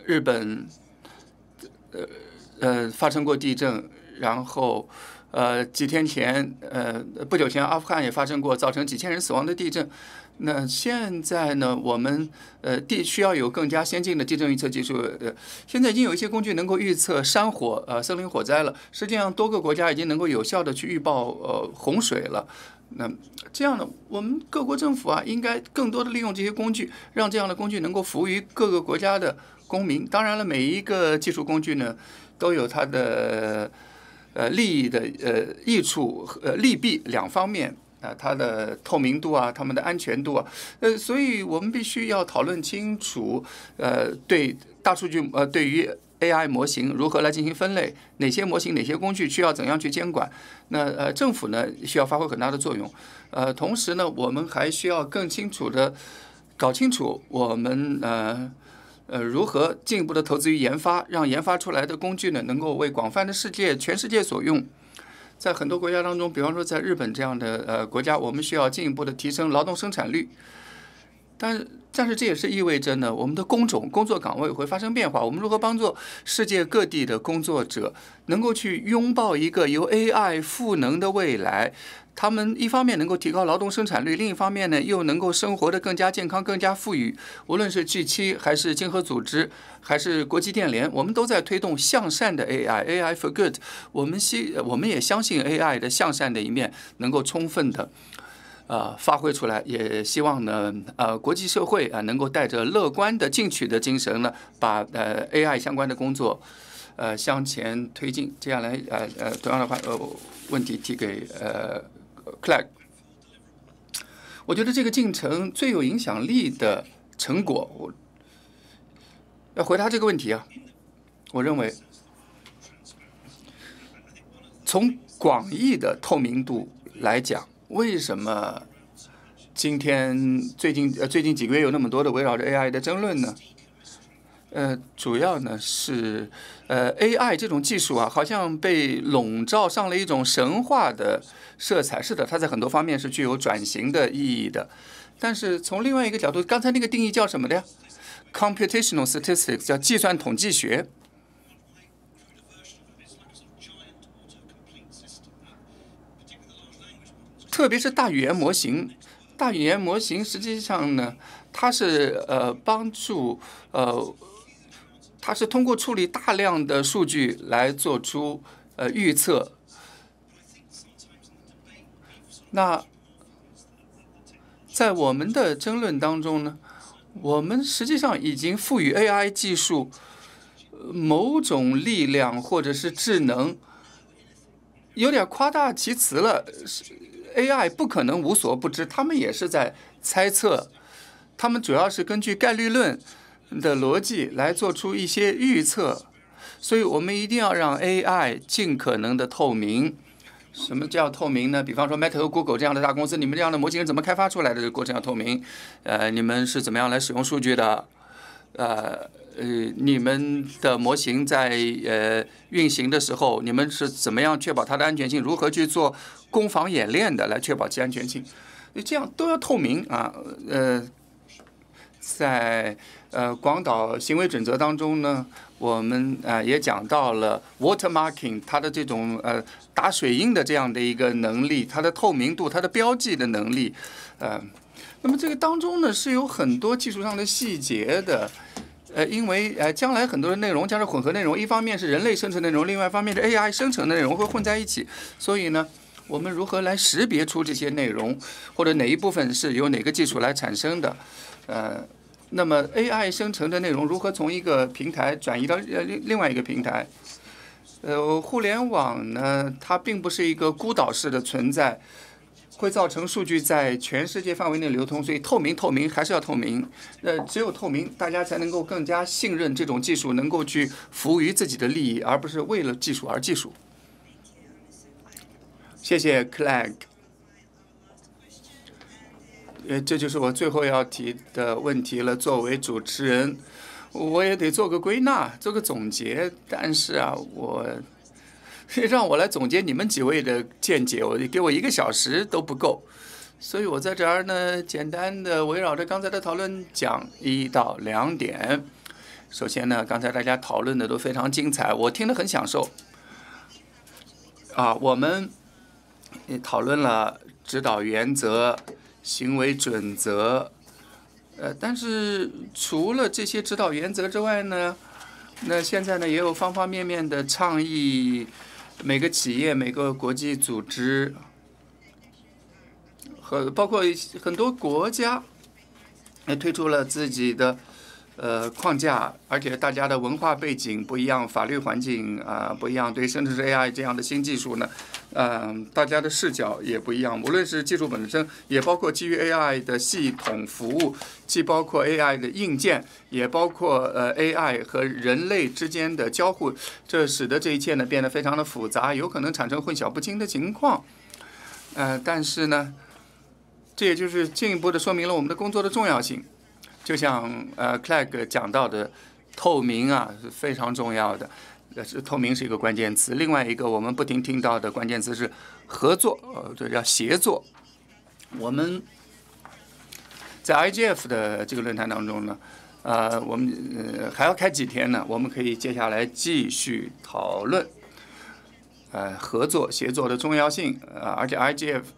日本呃呃发生过地震，然后呃几天前呃不久前阿富汗也发生过造成几千人死亡的地震。那现在呢，我们呃地需要有更加先进的地震预测技术。呃，现在已经有一些工具能够预测山火、呃森林火灾了。实际上，多个国家已经能够有效的去预报呃洪水了。那这样呢，我们各国政府啊，应该更多的利用这些工具，让这样的工具能够服务于各个国家的公民。当然了，每一个技术工具呢，都有它的呃利益的呃益处呃利弊两方面。啊，它的透明度啊，它们的安全度啊，呃，所以我们必须要讨论清楚，呃，对大数据，呃，对于 A I 模型如何来进行分类，哪些模型、哪些工具需要怎样去监管？那呃，政府呢需要发挥很大的作用，呃，同时呢，我们还需要更清楚的搞清楚我们呃呃如何进一步的投资于研发，让研发出来的工具呢能够为广泛的世界、全世界所用。在很多国家当中，比方说在日本这样的呃国家，我们需要进一步的提升劳动生产率，但但是这也是意味着呢，我们的工种、工作岗位会发生变化。我们如何帮助世界各地的工作者能够去拥抱一个由 A I 赋能的未来？他们一方面能够提高劳动生产率，另一方面呢，又能够生活得更加健康、更加富裕。无论是 G 七 还是经合组织，还是国际电联，我们都在推动向善的 A I，A I for good。我们希我们也相信 A I 的向善的一面能够充分的呃发挥出来，也希望呢呃国际社会啊、呃、能够带着乐观的进取的精神呢，把呃 A I 相关的工作呃向前推进。接下来呃呃同样的话呃问题提给呃。Clegg， 我觉得这个进程最有影响力的成果，我要回答这个问题啊。我认为，从广义的透明度来讲，为什么今天最近呃最近几个月有那么多的围绕着 A I 的争论呢？呃，主要呢是呃 A I 这种技术啊，好像被笼罩上了一种神话的色彩。是的，它在很多方面是具有转型的意义的。但是从另外一个角度，刚才那个定义叫什么的呀 ？Computational statistics 叫计算统计学。特别是大语言模型，大语言模型实际上呢，它是呃帮助呃。它是通过处理大量的数据来做出呃预测。那在我们的争论当中呢，我们实际上已经赋予 A I 技术某种力量或者是智能，有点夸大其词了。A I 不可能无所不知，他们也是在猜测，他们主要是根据概率论的逻辑来做出一些预测，所以我们一定要让 A I 尽可能的透明。什么叫透明呢？比方说 Meta 和 Google 这样的大公司，你们这样的模型是怎么开发出来的？这个过程要透明。呃，你们是怎么样来使用数据的？呃呃，你们的模型在呃运行的时候，你们是怎么样确保它的安全性？如何去做攻防演练的，来确保其安全性？这样都要透明啊。呃，在呃广岛行为准则当中呢，我们呃也讲到了 watermarking 它的这种呃打水印的这样的一个能力，它的透明度，它的标记的能力，呃，那么这个当中呢是有很多技术上的细节的。呃，因为呃，将来很多的内容将是混合内容，一方面是人类生成内容，另外一方面是 A I 生成的内容会混在一起，所以呢，我们如何来识别出这些内容，或者哪一部分是由哪个技术来产生的？呃，那么 A I 生成的内容如何从一个平台转移到呃另另外一个平台？呃，互联网呢，它并不是一个孤岛式的存在。会造成数据在全世界范围内流通，所以透明透明还是要透明。呃，只有透明，大家才能够更加信任这种技术能够去服务于自己的利益，而不是为了技术而技术。谢谢 Clegg。呃，这就是我最后要提的问题了。作为主持人，我也得做个归纳，做个总结。但是啊，我。让我来总结你们几位的见解，我给我一个小时都不够，所以我在这儿呢，简单的围绕着刚才的讨论讲一到两点。 首先呢，刚才大家讨论的都非常精彩，我听得很享受。啊，我们讨论了指导原则、行为准则，呃，但是除了这些指导原则之外呢，那现在呢也有方方面面的倡议，每个企业、每个国际组织和包括很多国家，也推出了自己的呃框架，而且大家的文化背景不一样，法律环境啊、呃、不一样，对生成式 A I 这样的新技术呢，嗯、呃，大家的视角也不一样。无论是技术本身，也包括基于 A I 的系统服务，既包括 A I 的硬件，也包括呃 A I 和人类之间的交互，这使得这一切呢变得非常的复杂，有可能产生混淆不清的情况。呃，但是呢，这也就是进一步的说明了我们的工作的重要性。就像呃 Clegg 讲到的，透明啊是非常重要的，呃，是透明是一个关键词。另外一个我们不停听到的关键词是合作，呃，这叫协作。我们在 I G F 的这个论坛当中呢，呃，我们呃还要开几天呢？我们可以接下来继续讨论，呃，合作协作的重要性，呃，而且 I G F。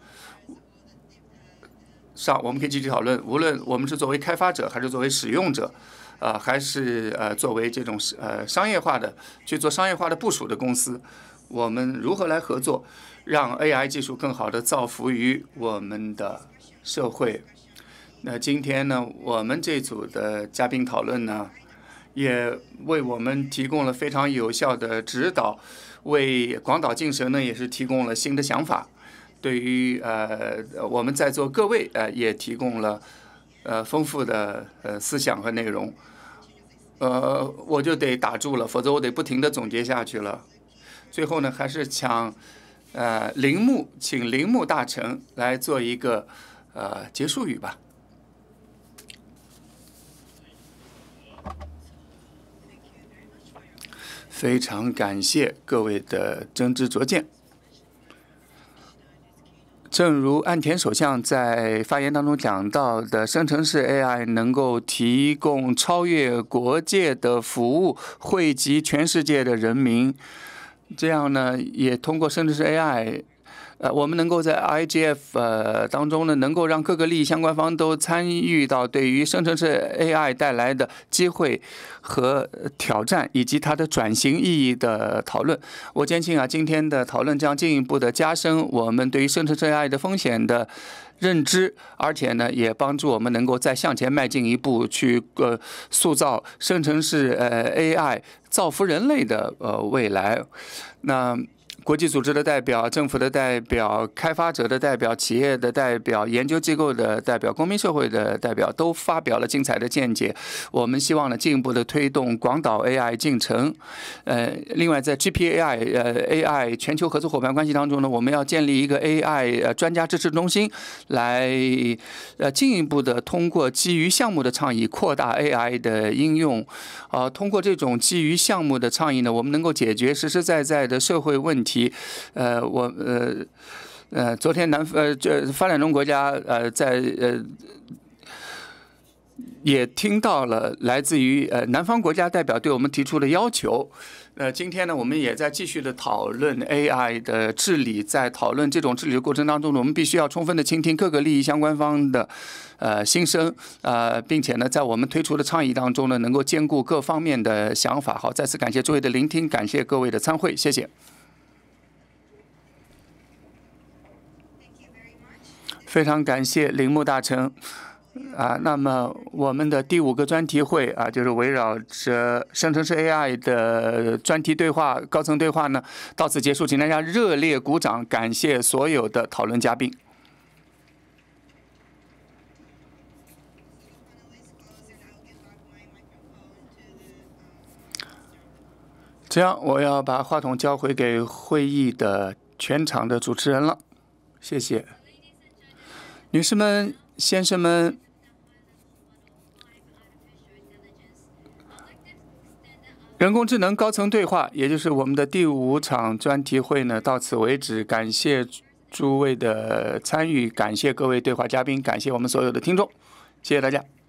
上我们可以继续讨论，无论我们是作为开发者还是作为使用者，呃，还是呃作为这种呃商业化的去做商业化的部署的公司，我们如何来合作，让 A I 技术更好的造福于我们的社会。那今天呢，我们这组的嘉宾讨论呢，也为我们提供了非常有效的指导，为广岛精神呢也是提供了新的想法。对于呃我们在座各位呃也提供了呃丰富的呃思想和内容，呃我就得打住了，否则我得不停的总结下去了。最后呢，还是请呃铃木，请铃木大臣来做一个呃结束语吧。非常感谢各位的真知灼见。正如岸田首相在发言当中讲到的，生成式 A I 能够提供超越国界的服务，惠及全世界的人民。这样呢，也通过生成式 A I， 呃，我们能够在 I G F 呃当中呢，能够让各个利益相关方都参与到对于生成式 A I 带来的机会和挑战以及它的转型意义的讨论。我坚信啊，今天的讨论将进一步的加深我们对于生成式 A I 的风险的认知，而且呢，也帮助我们能够再向前迈进一步，去呃塑造生成式呃 A I 造福人类的呃未来。那国际组织的代表、政府的代表、开发者的代表、企业的代表、研究机构的代表、公民社会的代表都发表了精彩的见解。我们希望呢，进一步的推动广岛 A I 进程。呃，另外在 G P A I 呃 A I 全球合作伙伴关系当中呢，我们要建立一个 A I 呃专家支持中心，来呃进一步的通过基于项目的倡议扩大 A I 的应用。啊、呃，通过这种基于项目的倡议呢，我们能够解决实实在在的社会问题。呃，我呃呃，昨天南呃这发展中国家呃在呃也听到了来自于呃南方国家代表对我们提出的要求。呃，今天呢，我们也在继续的讨论 A I 的治理。在讨论这种治理的过程当中呢，我们必须要充分的倾听各个利益相关方的呃心声，呃，并且呢，在我们推出的倡议当中呢，能够兼顾各方面的想法。好，再次感谢诸位的聆听，感谢各位的参会，谢谢。非常感谢铃木大臣啊，那么我们的第五个专题会啊，就是围绕着生成式 A I 的专题对话、高层对话呢，到此结束，请大家热烈鼓掌，感谢所有的讨论嘉宾。这样，我要把话筒交回给会议的全场的主持人了，谢谢。女士们、先生们，人工智能高层对话，也就是我们的第五场专题会呢，到此为止。感谢诸位的参与，感谢各位对话嘉宾，感谢我们所有的听众，谢谢大家。